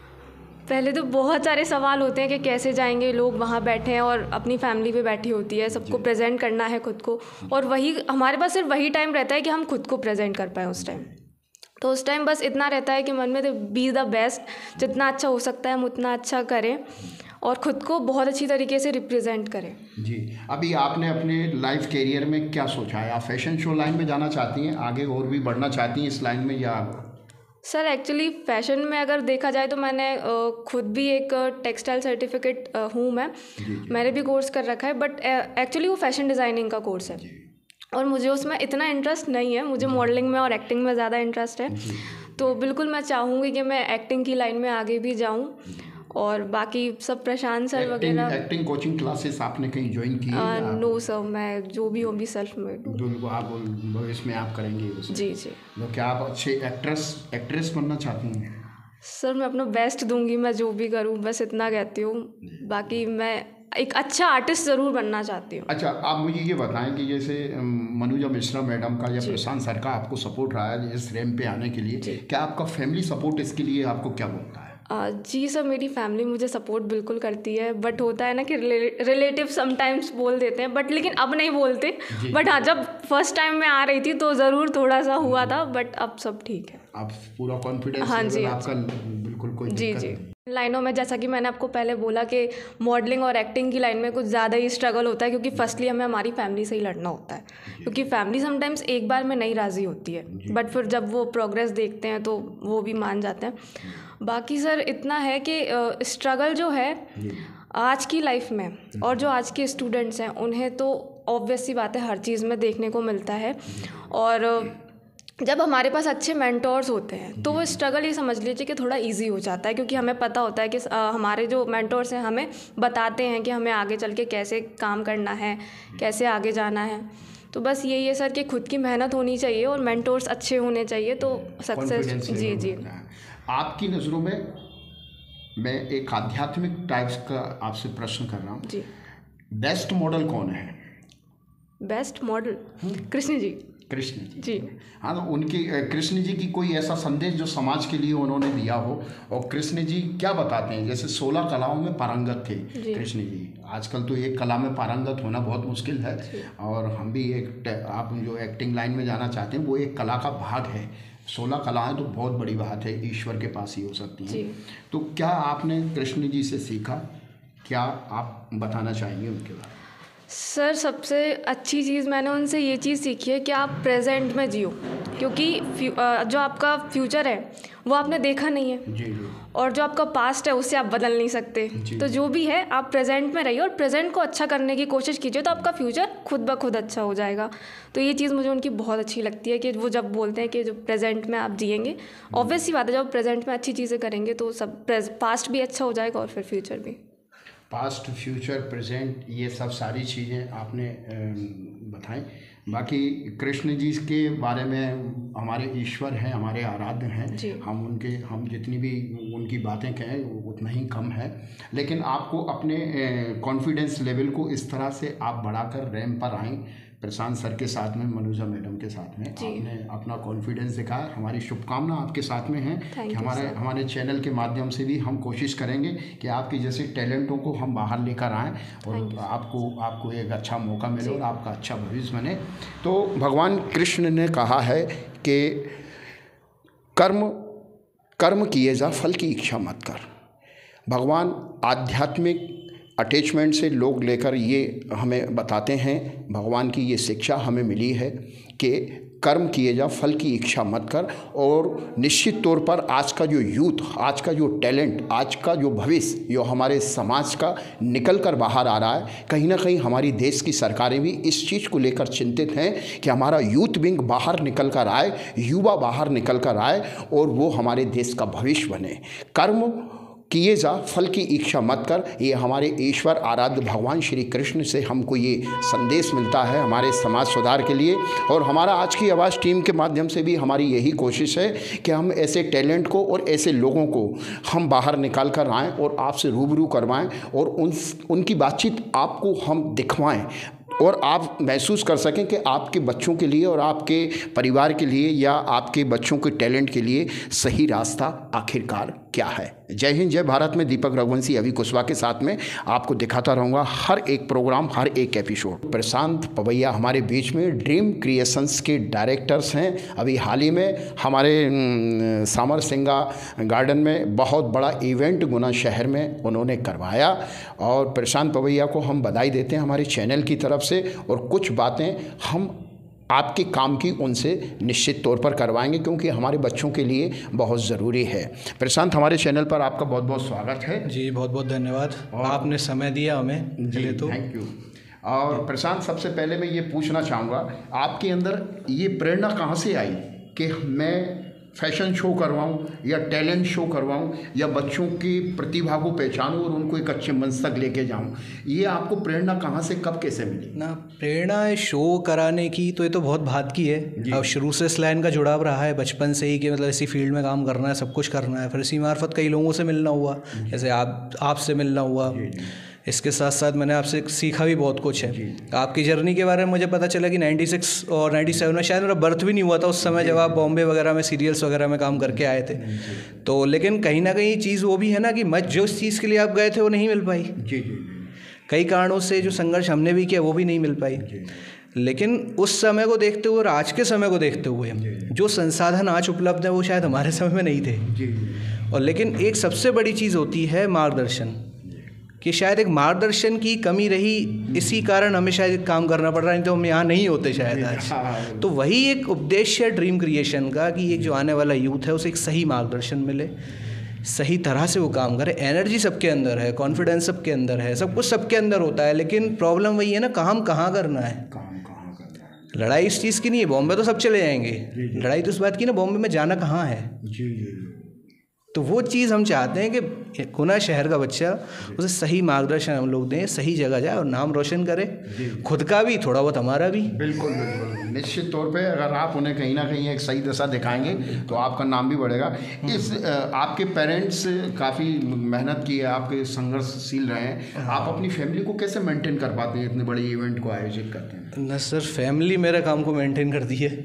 पहले तो बहुत सारे सवाल होते हैं कि कैसे जाएंगे, लोग वहाँ बैठे हैं और अपनी फैमिली भी बैठी होती है, सबको प्रेजेंट करना है खुद को, और वही हमारे पास सिर्फ वही टाइम रहता है कि हम खुद को प्रेजेंट कर पाएँ उस टाइम। तो उस टाइम बस इतना रहता है कि मन में तो बी द बेस्ट, जितना अच्छा हो सकता है हम उतना अच्छा करें और ख़ुद को बहुत अच्छी तरीके से रिप्रेजेंट करें। जी, अभी आपने अपने लाइफ कैरियर में क्या सोचा है? आप फैशन शो लाइन में जाना चाहती हैं, आगे और भी बढ़ना चाहती हैं इस लाइन में या? सर एक्चुअली फ़ैशन में अगर देखा जाए तो मैंने खुद भी एक टेक्सटाइल सर्टिफिकेट हूँ मैं मैंने भी कोर्स कर रखा है, बट एक्चुअली वो फैशन डिज़ाइनिंग का कोर्स है और मुझे उसमें इतना इंटरेस्ट नहीं है, मुझे मॉडलिंग में और एक्टिंग में ज़्यादा इंटरेस्ट है। तो बिल्कुल मैं चाहूँगी कि मैं एक्टिंग की लाइन में आगे भी जाऊँ और बाकी सब प्रशांत सर वगैरह। एक्टिंग कोचिंग क्लासेस आपने कहीं ज्वाइन की है? नो सर, मैं जो भी हूँ भी सेल्फ मेड हूँ। जो आप भविष्य में आप करेंगे उसे? जी जी। तो क्या आप अच्छे एक्ट्रेस एक्ट्रेस बनना चाहती हैं? सर मैं अपना बेस्ट दूंगी, मैं जो भी करूँ बस इतना कहती हूँ, बाकी मैं एक अच्छा आर्टिस्ट ज़रूर बनना चाहती हूँ। अच्छा, आप मुझे ये बताएं कि जैसे मनुजा मिश्रा मैडम का या प्रशांत सर का आपको सपोर्ट रहा है इस रैम्प पे आने के लिए, क्या आपका फैमिली सपोर्ट इसके लिए आपको क्या बोलता है? Uh, जी सर, मेरी फैमिली मुझे सपोर्ट बिल्कुल करती है, बट होता है ना कि रिलेटिव समटाइम्स बोल देते हैं, बट लेकिन अब नहीं बोलते। बट हाँ, जब फर्स्ट टाइम मैं आ रही थी तो ज़रूर थोड़ा सा हुआ था, बट अब सब ठीक है। आप पूरा कॉन्फिडेंस हाँ जी, आपका बिल्कुल कोई जी जी। लाइनों में जैसा कि मैंने आपको पहले बोला कि मॉडलिंग और एक्टिंग की लाइन में कुछ ज़्यादा ही स्ट्रगल होता है, क्योंकि फर्स्टली हमें हमारी फैमिली से ही लड़ना होता है, क्योंकि फैमिली समटाइम्स एक बार में नहीं राज़ी होती है, बट फिर जब वो प्रोग्रेस देखते हैं तो वो भी मान जाते हैं। बाकी सर इतना है कि स्ट्रगल जो है आज की लाइफ में और जो आज के स्टूडेंट्स हैं उन्हें तो ऑब्वियस सी बात है हर चीज़ में देखने को मिलता है, और जब हमारे पास अच्छे मेंटोर्स होते हैं तो वो स्ट्रगल ये समझ लीजिए कि थोड़ा इजी हो जाता है, क्योंकि हमें पता होता है कि आ, हमारे जो मेंटोर्स हैं हमें बताते हैं कि हमें आगे चल के कैसे काम करना है, कैसे आगे जाना है। तो बस यही है सर कि खुद की मेहनत होनी चाहिए और मेंटोर्स अच्छे होने चाहिए तो सक्सेस। जी जी। आपकी नज़रों में मैं एक आध्यात्मिक टाइप्स का आपसे प्रश्न कर रहा हूँ जी, बेस्ट मॉडल कौन है? Best model Krishna ji. कृष्ण जी जी। हाँ, तो उनकी कृष्ण जी की कोई ऐसा संदेश जो समाज के लिए उन्होंने दिया हो, और कृष्ण जी क्या बताते हैं? जैसे सोलह कलाओं में पारंगत थे कृष्ण जी, आजकल तो एक कला में पारंगत होना बहुत मुश्किल है, और हम भी एक, आप जो एक्टिंग लाइन में जाना चाहते हैं वो एक कला का भाग है। सोलह कलाएं तो बहुत बड़ी बात है, ईश्वर के पास ही हो सकती हैं। तो क्या आपने कृष्ण जी से सीखा, क्या आप बताना चाहेंगे उनके बारे में? सर सबसे अच्छी चीज़ मैंने उनसे ये चीज़ सीखी है कि आप प्रेजेंट में जियो, क्योंकि जो आपका फ्यूचर है वो आपने देखा नहीं है जी जी। और जो आपका पास्ट है उससे आप बदल नहीं सकते। तो जो भी है आप प्रेजेंट में रहिए और प्रेजेंट को अच्छा करने की कोशिश कीजिए, तो आपका फ्यूचर खुद ब खुद अच्छा हो जाएगा। तो ये चीज़ मुझे उनकी बहुत अच्छी लगती है कि वो जब बोलते हैं कि जो प्रेजेंट में आप जिएंगे, ऑब्वियस सी बात है जब प्रेजेंट में अच्छी चीज़ें करेंगे तो सब पास्ट भी अच्छा हो जाएगा और फिर फ्यूचर भी। पास्ट, फ्यूचर, प्रेजेंट, ये सब सारी चीज़ें आपने बताएं। बाकी कृष्ण जी के बारे में, हमारे ईश्वर हैं, हमारे आराध्य हैं, हम उनके हम जितनी भी उनकी बातें कहें उतना ही कम है, लेकिन आपको अपने कॉन्फिडेंस लेवल को इस तरह से आप बढ़ाकर रैंप पर आएँ, प्रशांत सर के साथ में, मनुजा मैडम के साथ में आपने अपना कॉन्फिडेंस दिखाया। हमारी शुभकामना आपके साथ में है कि हमारे हमारे चैनल के माध्यम से भी हम कोशिश करेंगे कि आपकी जैसे टैलेंटों को हम बाहर लेकर आएँ और आपको आपको एक अच्छा मौका मिले और आपका अच्छा भविष्य बने। तो भगवान कृष्ण ने कहा है कि कर्म कर्म किए जा, फल की इच्छा मत कर। भगवान आध्यात्मिक अटैचमेंट से लोग लेकर ये हमें बताते हैं, भगवान की ये शिक्षा हमें मिली है कि कर्म किए जा, फल की इच्छा मत कर। और निश्चित तौर पर आज का जो यूथ, आज का जो टैलेंट, आज का जो भविष्य जो हमारे समाज का निकल कर बाहर आ रहा है, कहीं ना कहीं हमारी देश की सरकारें भी इस चीज़ को लेकर चिंतित हैं कि हमारा यूथ विंग बाहर निकल कर आए, युवा बाहर निकल कर आए और वो हमारे देश का भविष्य बने। कर्म किए जा, फल की इच्छा मत कर। ये हमारे ईश्वर आराध्य भगवान श्री कृष्ण से हमको ये संदेश मिलता है हमारे समाज सुधार के लिए। और हमारा आज की आवाज़ टीम के माध्यम से भी हमारी यही कोशिश है कि हम ऐसे टैलेंट को और ऐसे लोगों को हम बाहर निकाल कर आएँ और आपसे रूबरू करवाएं और उन उनकी बातचीत आपको हम दिखवाएं और आप महसूस कर सकें कि आपके बच्चों के लिए और आपके परिवार के लिए या आपके बच्चों के टैलेंट के लिए सही रास्ता आखिरकार क्या है। जय हिंद, जय भारत में दीपक रघुवंशी अभी कुशवाहा के साथ में आपको दिखाता रहूँगा हर एक प्रोग्राम, हर एक एपिसोड। प्रशांत पवैया हमारे बीच में ड्रीम क्रिएशंस के डायरेक्टर्स हैं। अभी हाल ही में हमारे सामर सिंगा गार्डन में बहुत बड़ा इवेंट गुना शहर में उन्होंने करवाया और प्रशांत पवैया को हम बधाई देते हैं हमारे चैनल की तरफ से। और कुछ बातें हम आपके काम की उनसे निश्चित तौर पर करवाएंगे क्योंकि हमारे बच्चों के लिए बहुत ज़रूरी है। प्रशांत, हमारे चैनल पर आपका बहुत बहुत स्वागत है। जी बहुत बहुत धन्यवाद, आपने समय दिया हमें। जी तो थैंक यू। और प्रशांत, सबसे पहले मैं ये पूछना चाहूँगा आपके अंदर ये प्रेरणा कहाँ से आई कि मैं फैशन शो करवाऊँ या टैलेंट शो करवाऊँ या बच्चों की प्रतिभा को पहचानूँ और उनको एक अच्छे मंच तक लेके जाऊँ? ये आपको प्रेरणा कहाँ से, कब, कैसे मिली? ना प्रेरणा शो कराने की तो ये तो बहुत बात की है। अब शुरू से इस लाइन का जुड़ाव रहा है बचपन से ही कि मतलब इसी फील्ड में काम करना है, सब कुछ करना है। फिर इसी मार्फत कई लोगों से मिलना हुआ, जैसे आप आपसे मिलना हुआ। इसके साथ साथ मैंने आपसे सीखा भी बहुत कुछ है। आपकी जर्नी के बारे में मुझे पता चला कि छियानवे और सत्तानवे में शायद मेरा बर्थ भी नहीं हुआ था उस समय, जब आप बॉम्बे वगैरह में सीरियल्स वगैरह में काम करके आए थे। तो लेकिन कहीं ना कहीं चीज़ वो भी है ना कि मैं जो चीज़ के लिए आप गए थे वो नहीं मिल पाई। जी जी कई कारणों से जो संघर्ष हमने भी किया वो भी नहीं मिल पाई। लेकिन उस समय को देखते हुए और आज के समय को देखते हुए जो संसाधन आज उपलब्ध है वो शायद हमारे समय में नहीं थे। और लेकिन एक सबसे बड़ी चीज़ होती है मार्गदर्शन, कि शायद एक मार्गदर्शन की कमी रही, इसी कारण हमें शायद काम करना पड़ रहा है, नहीं तो हम यहाँ नहीं होते शायद आज। तो वही एक उद्देश्य है ड्रीम क्रिएशन का कि एक जो आने वाला यूथ है उसे एक सही मार्गदर्शन मिले, सही तरह से वो काम करे। एनर्जी सबके अंदर है, कॉन्फिडेंस सबके अंदर है, सब कुछ सबके अंदर होता है, लेकिन प्रॉब्लम वही है ना, काम कहाँ करना है। काम कहाँ करना है? लड़ाई इस चीज़ की नहीं है, बॉम्बे तो सब चले जाएंगे, लड़ाई तो इस बात की ना बॉम्बे में जाना कहाँ है। जी जी तो वो चीज़ हम चाहते हैं कि गुना शहर का बच्चा उसे सही मार्गदर्शन हम लोग दें, सही जगह जाए और नाम रोशन करे, खुद का भी थोड़ा बहुत हमारा भी। बिल्कुल बिल्कुल, निश्चित तौर पे अगर आप उन्हें कहीं ना कहीं एक सही दिशा दिखाएंगे तो आपका नाम भी बढ़ेगा। इस आपके पेरेंट्स काफ़ी मेहनत की है, आपके संघर्षशील रहे हैं, आप अपनी फैमिली को कैसे मेंटेन कर पाते हैं, इतने बड़े इवेंट को आयोजित करते हैं? न सर, फैमिली मेरे काम को मेंटेन करती है।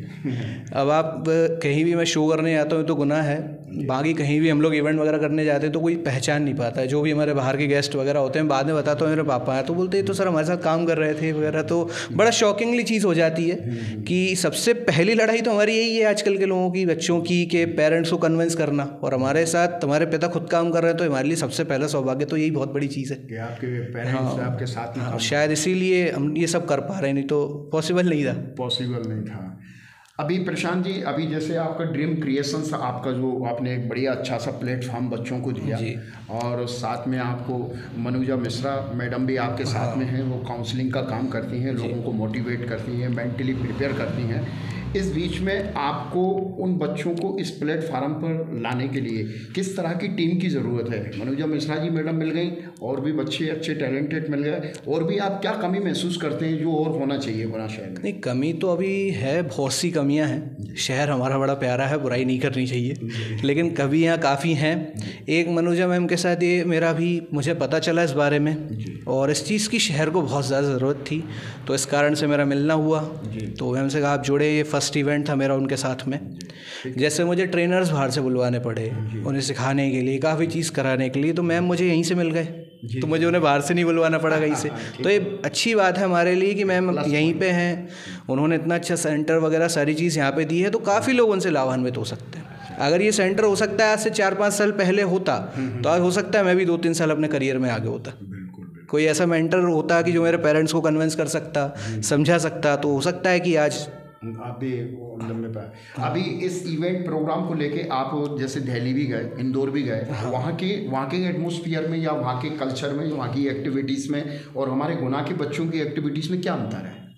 अब आप कहीं भी मैं शो करने आता हूँ तो गुनाह है, बाकी कहीं भी हम लोग इवेंट वगैरह करने जाते हैं तो कोई पहचान नहीं पाता है। जो भी हमारे बाहर के गेस्ट वगैरह होते हैं, बाद में बताता हूँ मेरे पापा हैं, तो बोलते हैं तो सर हमारे साथ काम कर रहे थे वगैरह। तो बड़ा शॉकिंगली चीज़ हो जाती है कि सबसे पहली लड़ाई तो हमारी यही है आजकल के लोगों की, बच्चों की, के पेरेंट्स को कन्विंस करना। और हमारे साथ हमारे पिता खुद काम कर रहे हैं तो हमारे लिए सबसे पहला सौभाग्य तो यही बहुत बड़ी चीज़ है कि आपके पेरेंट्स आपके साथ में। हाँ, शायद इसीलिए हम ये सब कर पा रहे हैं, नहीं तो पॉसिबल नहीं था। पॉसिबल नहीं था। अभी प्रशांत जी, अभी जैसे आपका ड्रीम क्रिएशंस, आपका जो आपने एक बढ़िया अच्छा सा प्लेटफॉर्म बच्चों को दिया और साथ में आपको मनुजा मिश्रा मैडम भी आपके साथ में हैं, वो काउंसलिंग का काम करती हैं, लोगों को मोटिवेट करती हैं, मेंटली प्रिपेयर करती हैं। इस बीच में आपको उन बच्चों को इस प्लेटफार्म पर लाने के लिए किस तरह की टीम की ज़रूरत है? मनुजा मिश्रा जी मैडम मिल गई और भी बच्चे अच्छे टैलेंटेड मिल गए, और भी आप क्या कमी महसूस करते हैं जो और होना चाहिए गुना शहर में? नहीं, कमी तो अभी है, बहुत सी कमियां हैं। शहर हमारा बड़ा प्यारा है, बुराई नहीं करनी चाहिए, लेकिन कमियां काफ़ी हैं। एक मनुजा मैम के साथ ये मेरा भी मुझे पता चला इस बारे में, और इस चीज़ की शहर को बहुत ज़्यादा ज़रूरत थी, तो इस कारण से मेरा मिलना हुआ। तो मैम से कहा आप जुड़े, ये फर्स्ट इवेंट था मेरा उनके साथ में। जैसे मुझे ट्रेनर्स बाहर से बुलवाने पड़े उन्हें सिखाने के लिए, काफ़ी चीज़ कराने के लिए, तो मैम मुझे यहीं से मिल गए, तो मुझे उन्हें बाहर से नहीं बुलवाना पड़ा कहीं से। तो ये अच्छी बात है हमारे लिए कि मैम यहीं पे हैं, उन्होंने इतना अच्छा सेंटर वगैरह सारी चीज़ यहाँ पे दी है, तो काफ़ी लोग उनसे लाभान्वित हो सकते हैं। अगर ये सेंटर हो सकता है आज से चार पाँच साल पहले होता, तो आज हो सकता है मैं भी दो तीन साल अपने करियर में आगे होता। कोई ऐसा मेंटर होता कि जो मेरे पेरेंट्स को कन्विंस कर सकता, समझा सकता, तो हो सकता है कि आज आप भी लंबे पाए। अभी इस इवेंट प्रोग्राम को लेके आप जैसे दिल्ली भी गए, इंदौर भी गए, वहाँ के वहाँ के एटमॉस्फेयर में या वहाँ के कल्चर में, वहाँ की एक्टिविटीज़ में और हमारे गुना के बच्चों की एक्टिविटीज़ में क्या अंतर है?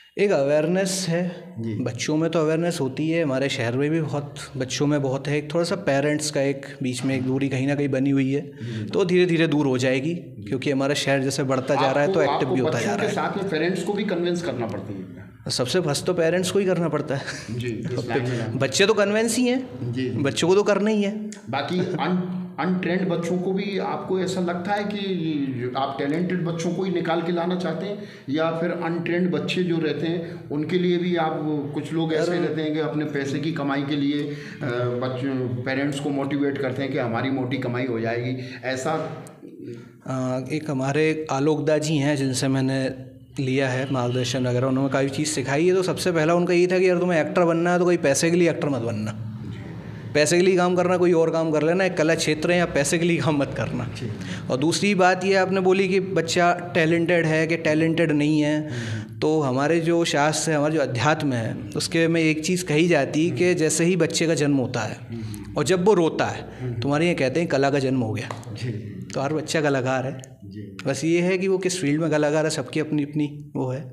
एक अवेयरनेस है, बच्चों में तो अवेयरनेस होती है, हमारे शहर में भी बहुत बच्चों में बहुत है। एक थोड़ा सा पेरेंट्स का एक बीच में एक दूरी कहीं ना कहीं बनी हुई है, तो धीरे धीरे दूर हो जाएगी, क्योंकि हमारा शहर जैसे बढ़ता जा रहा है तो एक्टिव भी होता जा रहा है। साथ में पेरेंट्स को भी कन्विंस करना पड़ता है। सबसे फर्स्ट तो पेरेंट्स को ही करना पड़ता है जी। बच्चे तो कन्विंस ही हैं जी, बच्चों को तो करना ही है। बाकी अनट्रेंड बच्चों को भी आपको ऐसा लगता है कि आप टैलेंटेड बच्चों को ही निकाल के लाना चाहते हैं, या फिर अनट्रेंड बच्चे जो रहते हैं उनके लिए भी आप, कुछ लोग ऐसे रहते हैं कि अपने पैसे की कमाई के लिए बच्चों पेरेंट्स को मोटिवेट करते हैं कि हमारी मोटी कमाई हो जाएगी, ऐसा? आ, एक हमारे आलोकदा जी हैं जिनसे मैंने लिया है मार्गदर्शन वगैरह, उन्होंने काफ़ी चीज़ सिखाई है। तो सबसे पहला उनका ये था कि यार तुम्हें एक्टर बनना है तो कोई पैसे के लिए एक्टर मत बनना, पैसे के लिए काम करना, कोई और काम कर लेना, एक कला क्षेत्र है, या पैसे के लिए काम मत करना। और दूसरी बात ये आपने बोली कि बच्चा टैलेंटेड है कि टैलेंटेड नहीं है, तो हमारे जो शास्त्र है, हमारे जो अध्यात्म है, उसके में एक चीज़ कही जाती है कि जैसे ही बच्चे का जन्म होता है और जब वो रोता है, तुम्हारे ये कहते हैं कला का जन्म हो गया, तो हर बच्चा कलाकार है। बस ये है कि वो किस फील्ड में कलाकार है, सबकी अपनी अपनी वो है।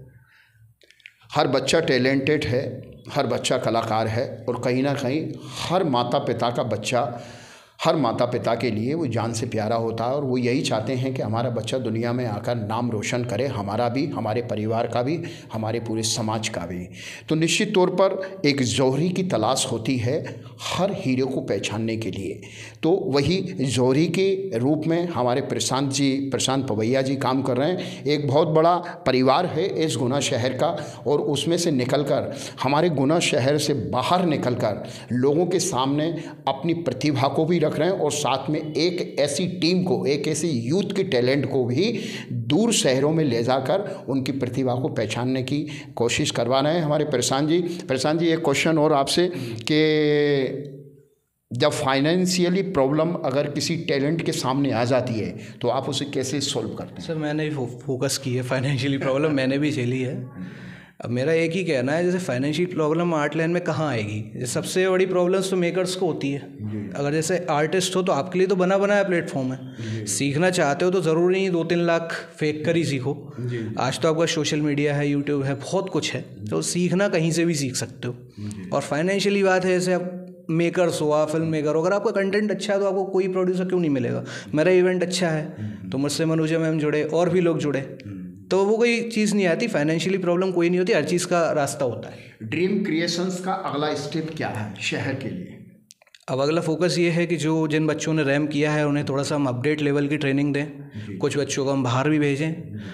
हर बच्चा टैलेंटेड है, हर बच्चा कलाकार है, और कहीं ना कहीं हर माता पिता का बच्चा, हर माता पिता के लिए वो जान से प्यारा होता है, और वो यही चाहते हैं कि हमारा बच्चा दुनिया में आकर नाम रोशन करे, हमारा भी, हमारे परिवार का भी, हमारे पूरे समाज का भी। तो निश्चित तौर पर एक जौहरी की तलाश होती है हर हीरो को पहचानने के लिए। तो वही जौहरी के रूप में हमारे प्रशांत जी, प्रशांत पवैया जी काम कर रहे हैं। एक बहुत बड़ा परिवार है इस गुना शहर का, और उसमें से निकलकर हमारे गुना शहर से बाहर निकलकर लोगों के सामने अपनी प्रतिभा को भी रख रहे हैं, और साथ में एक ऐसी टीम को, एक ऐसी यूथ के टैलेंट को भी दूर शहरों में ले जाकर उनकी प्रतिभा को पहचानने की कोशिश करवा रहे हैं हमारे प्रशांत जी। प्रशांत जी, एक क्वेश्चन और आपसे कि जब फाइनेंशियली प्रॉब्लम अगर किसी टैलेंट के सामने आ जाती है तो आप उसे कैसे सॉल्व करते हैं? सर, मैंने भी फोकस की है फाइनेंशियली प्रॉब्लम, मैंने भी झेली है। अब मेरा एक ही कहना है, जैसे फाइनेंशियल प्रॉब्लम आर्ट लाइन में कहाँ आएगी? जैसे सबसे बड़ी प्रॉब्लम्स तो मेकर्स को होती है। अगर जैसे आर्टिस्ट हो तो आपके लिए तो बना बनाया प्लेटफॉर्म है, सीखना चाहते हो तो ज़रूरी नहीं दो तीन लाख फेंक कर ही सीखो। आज तो आपका सोशल मीडिया है, यूट्यूब है, बहुत कुछ है, तो सीखना कहीं से भी सीख सकते हो। और फाइनेंशियली बात है, जैसे आप मेकर्स हो, आप फिल्म मेकर हो, अगर आपका कंटेंट अच्छा है तो आपको कोई प्रोड्यूसर क्यों नहीं मिलेगा? मेरा इवेंट अच्छा है तो मुझसे मनुजा मैम जुड़े, और भी लोग जुड़े, तो वो कोई चीज़ नहीं आती। फाइनेंशियली प्रॉब्लम कोई नहीं होती, हर चीज़ का रास्ता होता है। ड्रीम क्रिएशंस का अगला स्टेप क्या है शहर के लिए? अब अगला फोकस ये है कि जो जिन बच्चों ने रैम किया है उन्हें थोड़ा सा हम अपडेट लेवल की ट्रेनिंग दें, कुछ बच्चों को हम बाहर भी भेजें,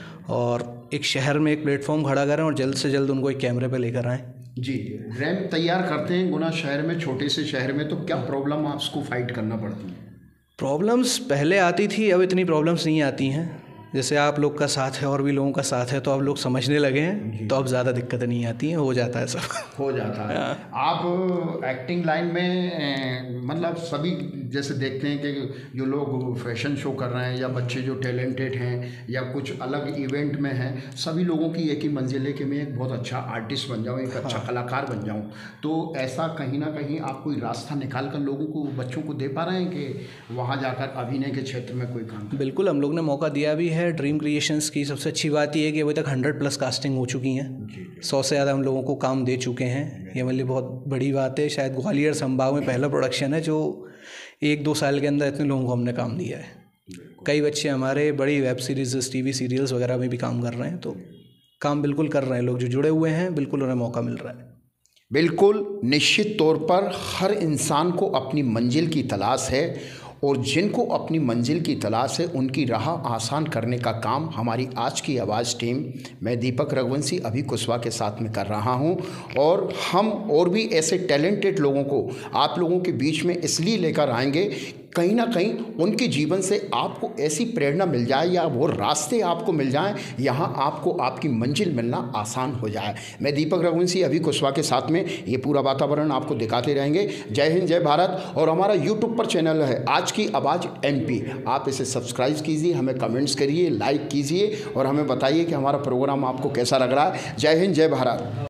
और एक शहर में एक प्लेटफॉर्म खड़ा करें, और जल्द से जल्द उनको एक कैमरे पे लेकर आएँ। जी, रैम तैयार करते हैं गुना शहर में, छोटे से शहर में, तो क्या प्रॉब्लम आपको फाइट करना पड़ती है? प्रॉब्लम्स पहले आती थी, अब इतनी प्रॉब्लम्स नहीं आती हैं। जैसे आप लोग का साथ है और भी लोगों का साथ है, तो अब लोग समझने लगे हैं, तो अब ज़्यादा दिक्कतें नहीं आती हैं, हो जाता है सब हो जाता है। आप एक्टिंग लाइन में मतलब सभी जैसे देखते हैं कि जो लोग फैशन शो कर रहे हैं, या बच्चे जो टैलेंटेड हैं, या कुछ अलग इवेंट में हैं, सभी लोगों की एक ही मंजिल है कि मैं एक बहुत अच्छा आर्टिस्ट बन जाऊँ, एक अच्छा कलाकार बन जाऊँ। तो ऐसा कहीं ना कहीं आप कोई रास्ता निकाल कर लोगों को, बच्चों को दे पा रहे हैं कि वहाँ जाकर अभिनय के क्षेत्र में कोई काम? बिल्कुल, हम लोग ने मौका दिया भी है। ड्रीम क्रिएशंस की सबसे अच्छी बात यह है कि अभी तक हंड्रेड प्लस कास्टिंग हो चुकी हैं, सौ से ज़्यादा हम लोगों को काम दे चुके हैं। ये मतलब बहुत बड़ी बात है। शायद ग्वालियर संभाग में पहला प्रोडक्शन है जो एक दो साल के अंदर इतने लोगों को हमने काम दिया है। कई बच्चे हमारे बड़ी वेब सीरीज़, टीवी सीरियल्स वगैरह में भी काम कर रहे हैं, तो काम बिल्कुल कर रहे हैं लोग जो जुड़े हुए हैं, बिल्कुल उन्हें मौका मिल रहा है। बिल्कुल, निश्चित तौर पर हर इंसान को अपनी मंजिल की तलाश है, और जिनको अपनी मंजिल की तलाश है उनकी राह आसान करने का काम हमारी आज की आवाज़ टीम, मैं दीपक रघुवंशी अभी कुशवाहा के साथ में कर रहा हूं। और हम और भी ऐसे टैलेंटेड लोगों को आप लोगों के बीच में इसलिए लेकर आएंगे, कहीं ना कहीं उनके जीवन से आपको ऐसी प्रेरणा मिल जाए, या वो रास्ते आपको मिल जाएं, यहाँ आपको आपकी मंजिल मिलना आसान हो जाए। मैं दीपक रघुवंशी अभी कुशवाहा के साथ में ये पूरा वातावरण आपको दिखाते रहेंगे। जय हिंद, जय भारत। और हमारा यूट्यूब पर चैनल है आज की आवाज़ एमपी, आप इसे सब्सक्राइब कीजिए, हमें कमेंट्स करिए, लाइक कीजिए, और हमें बताइए कि हमारा प्रोग्राम आपको कैसा लग रहा है। जय हिंद, जय भारत।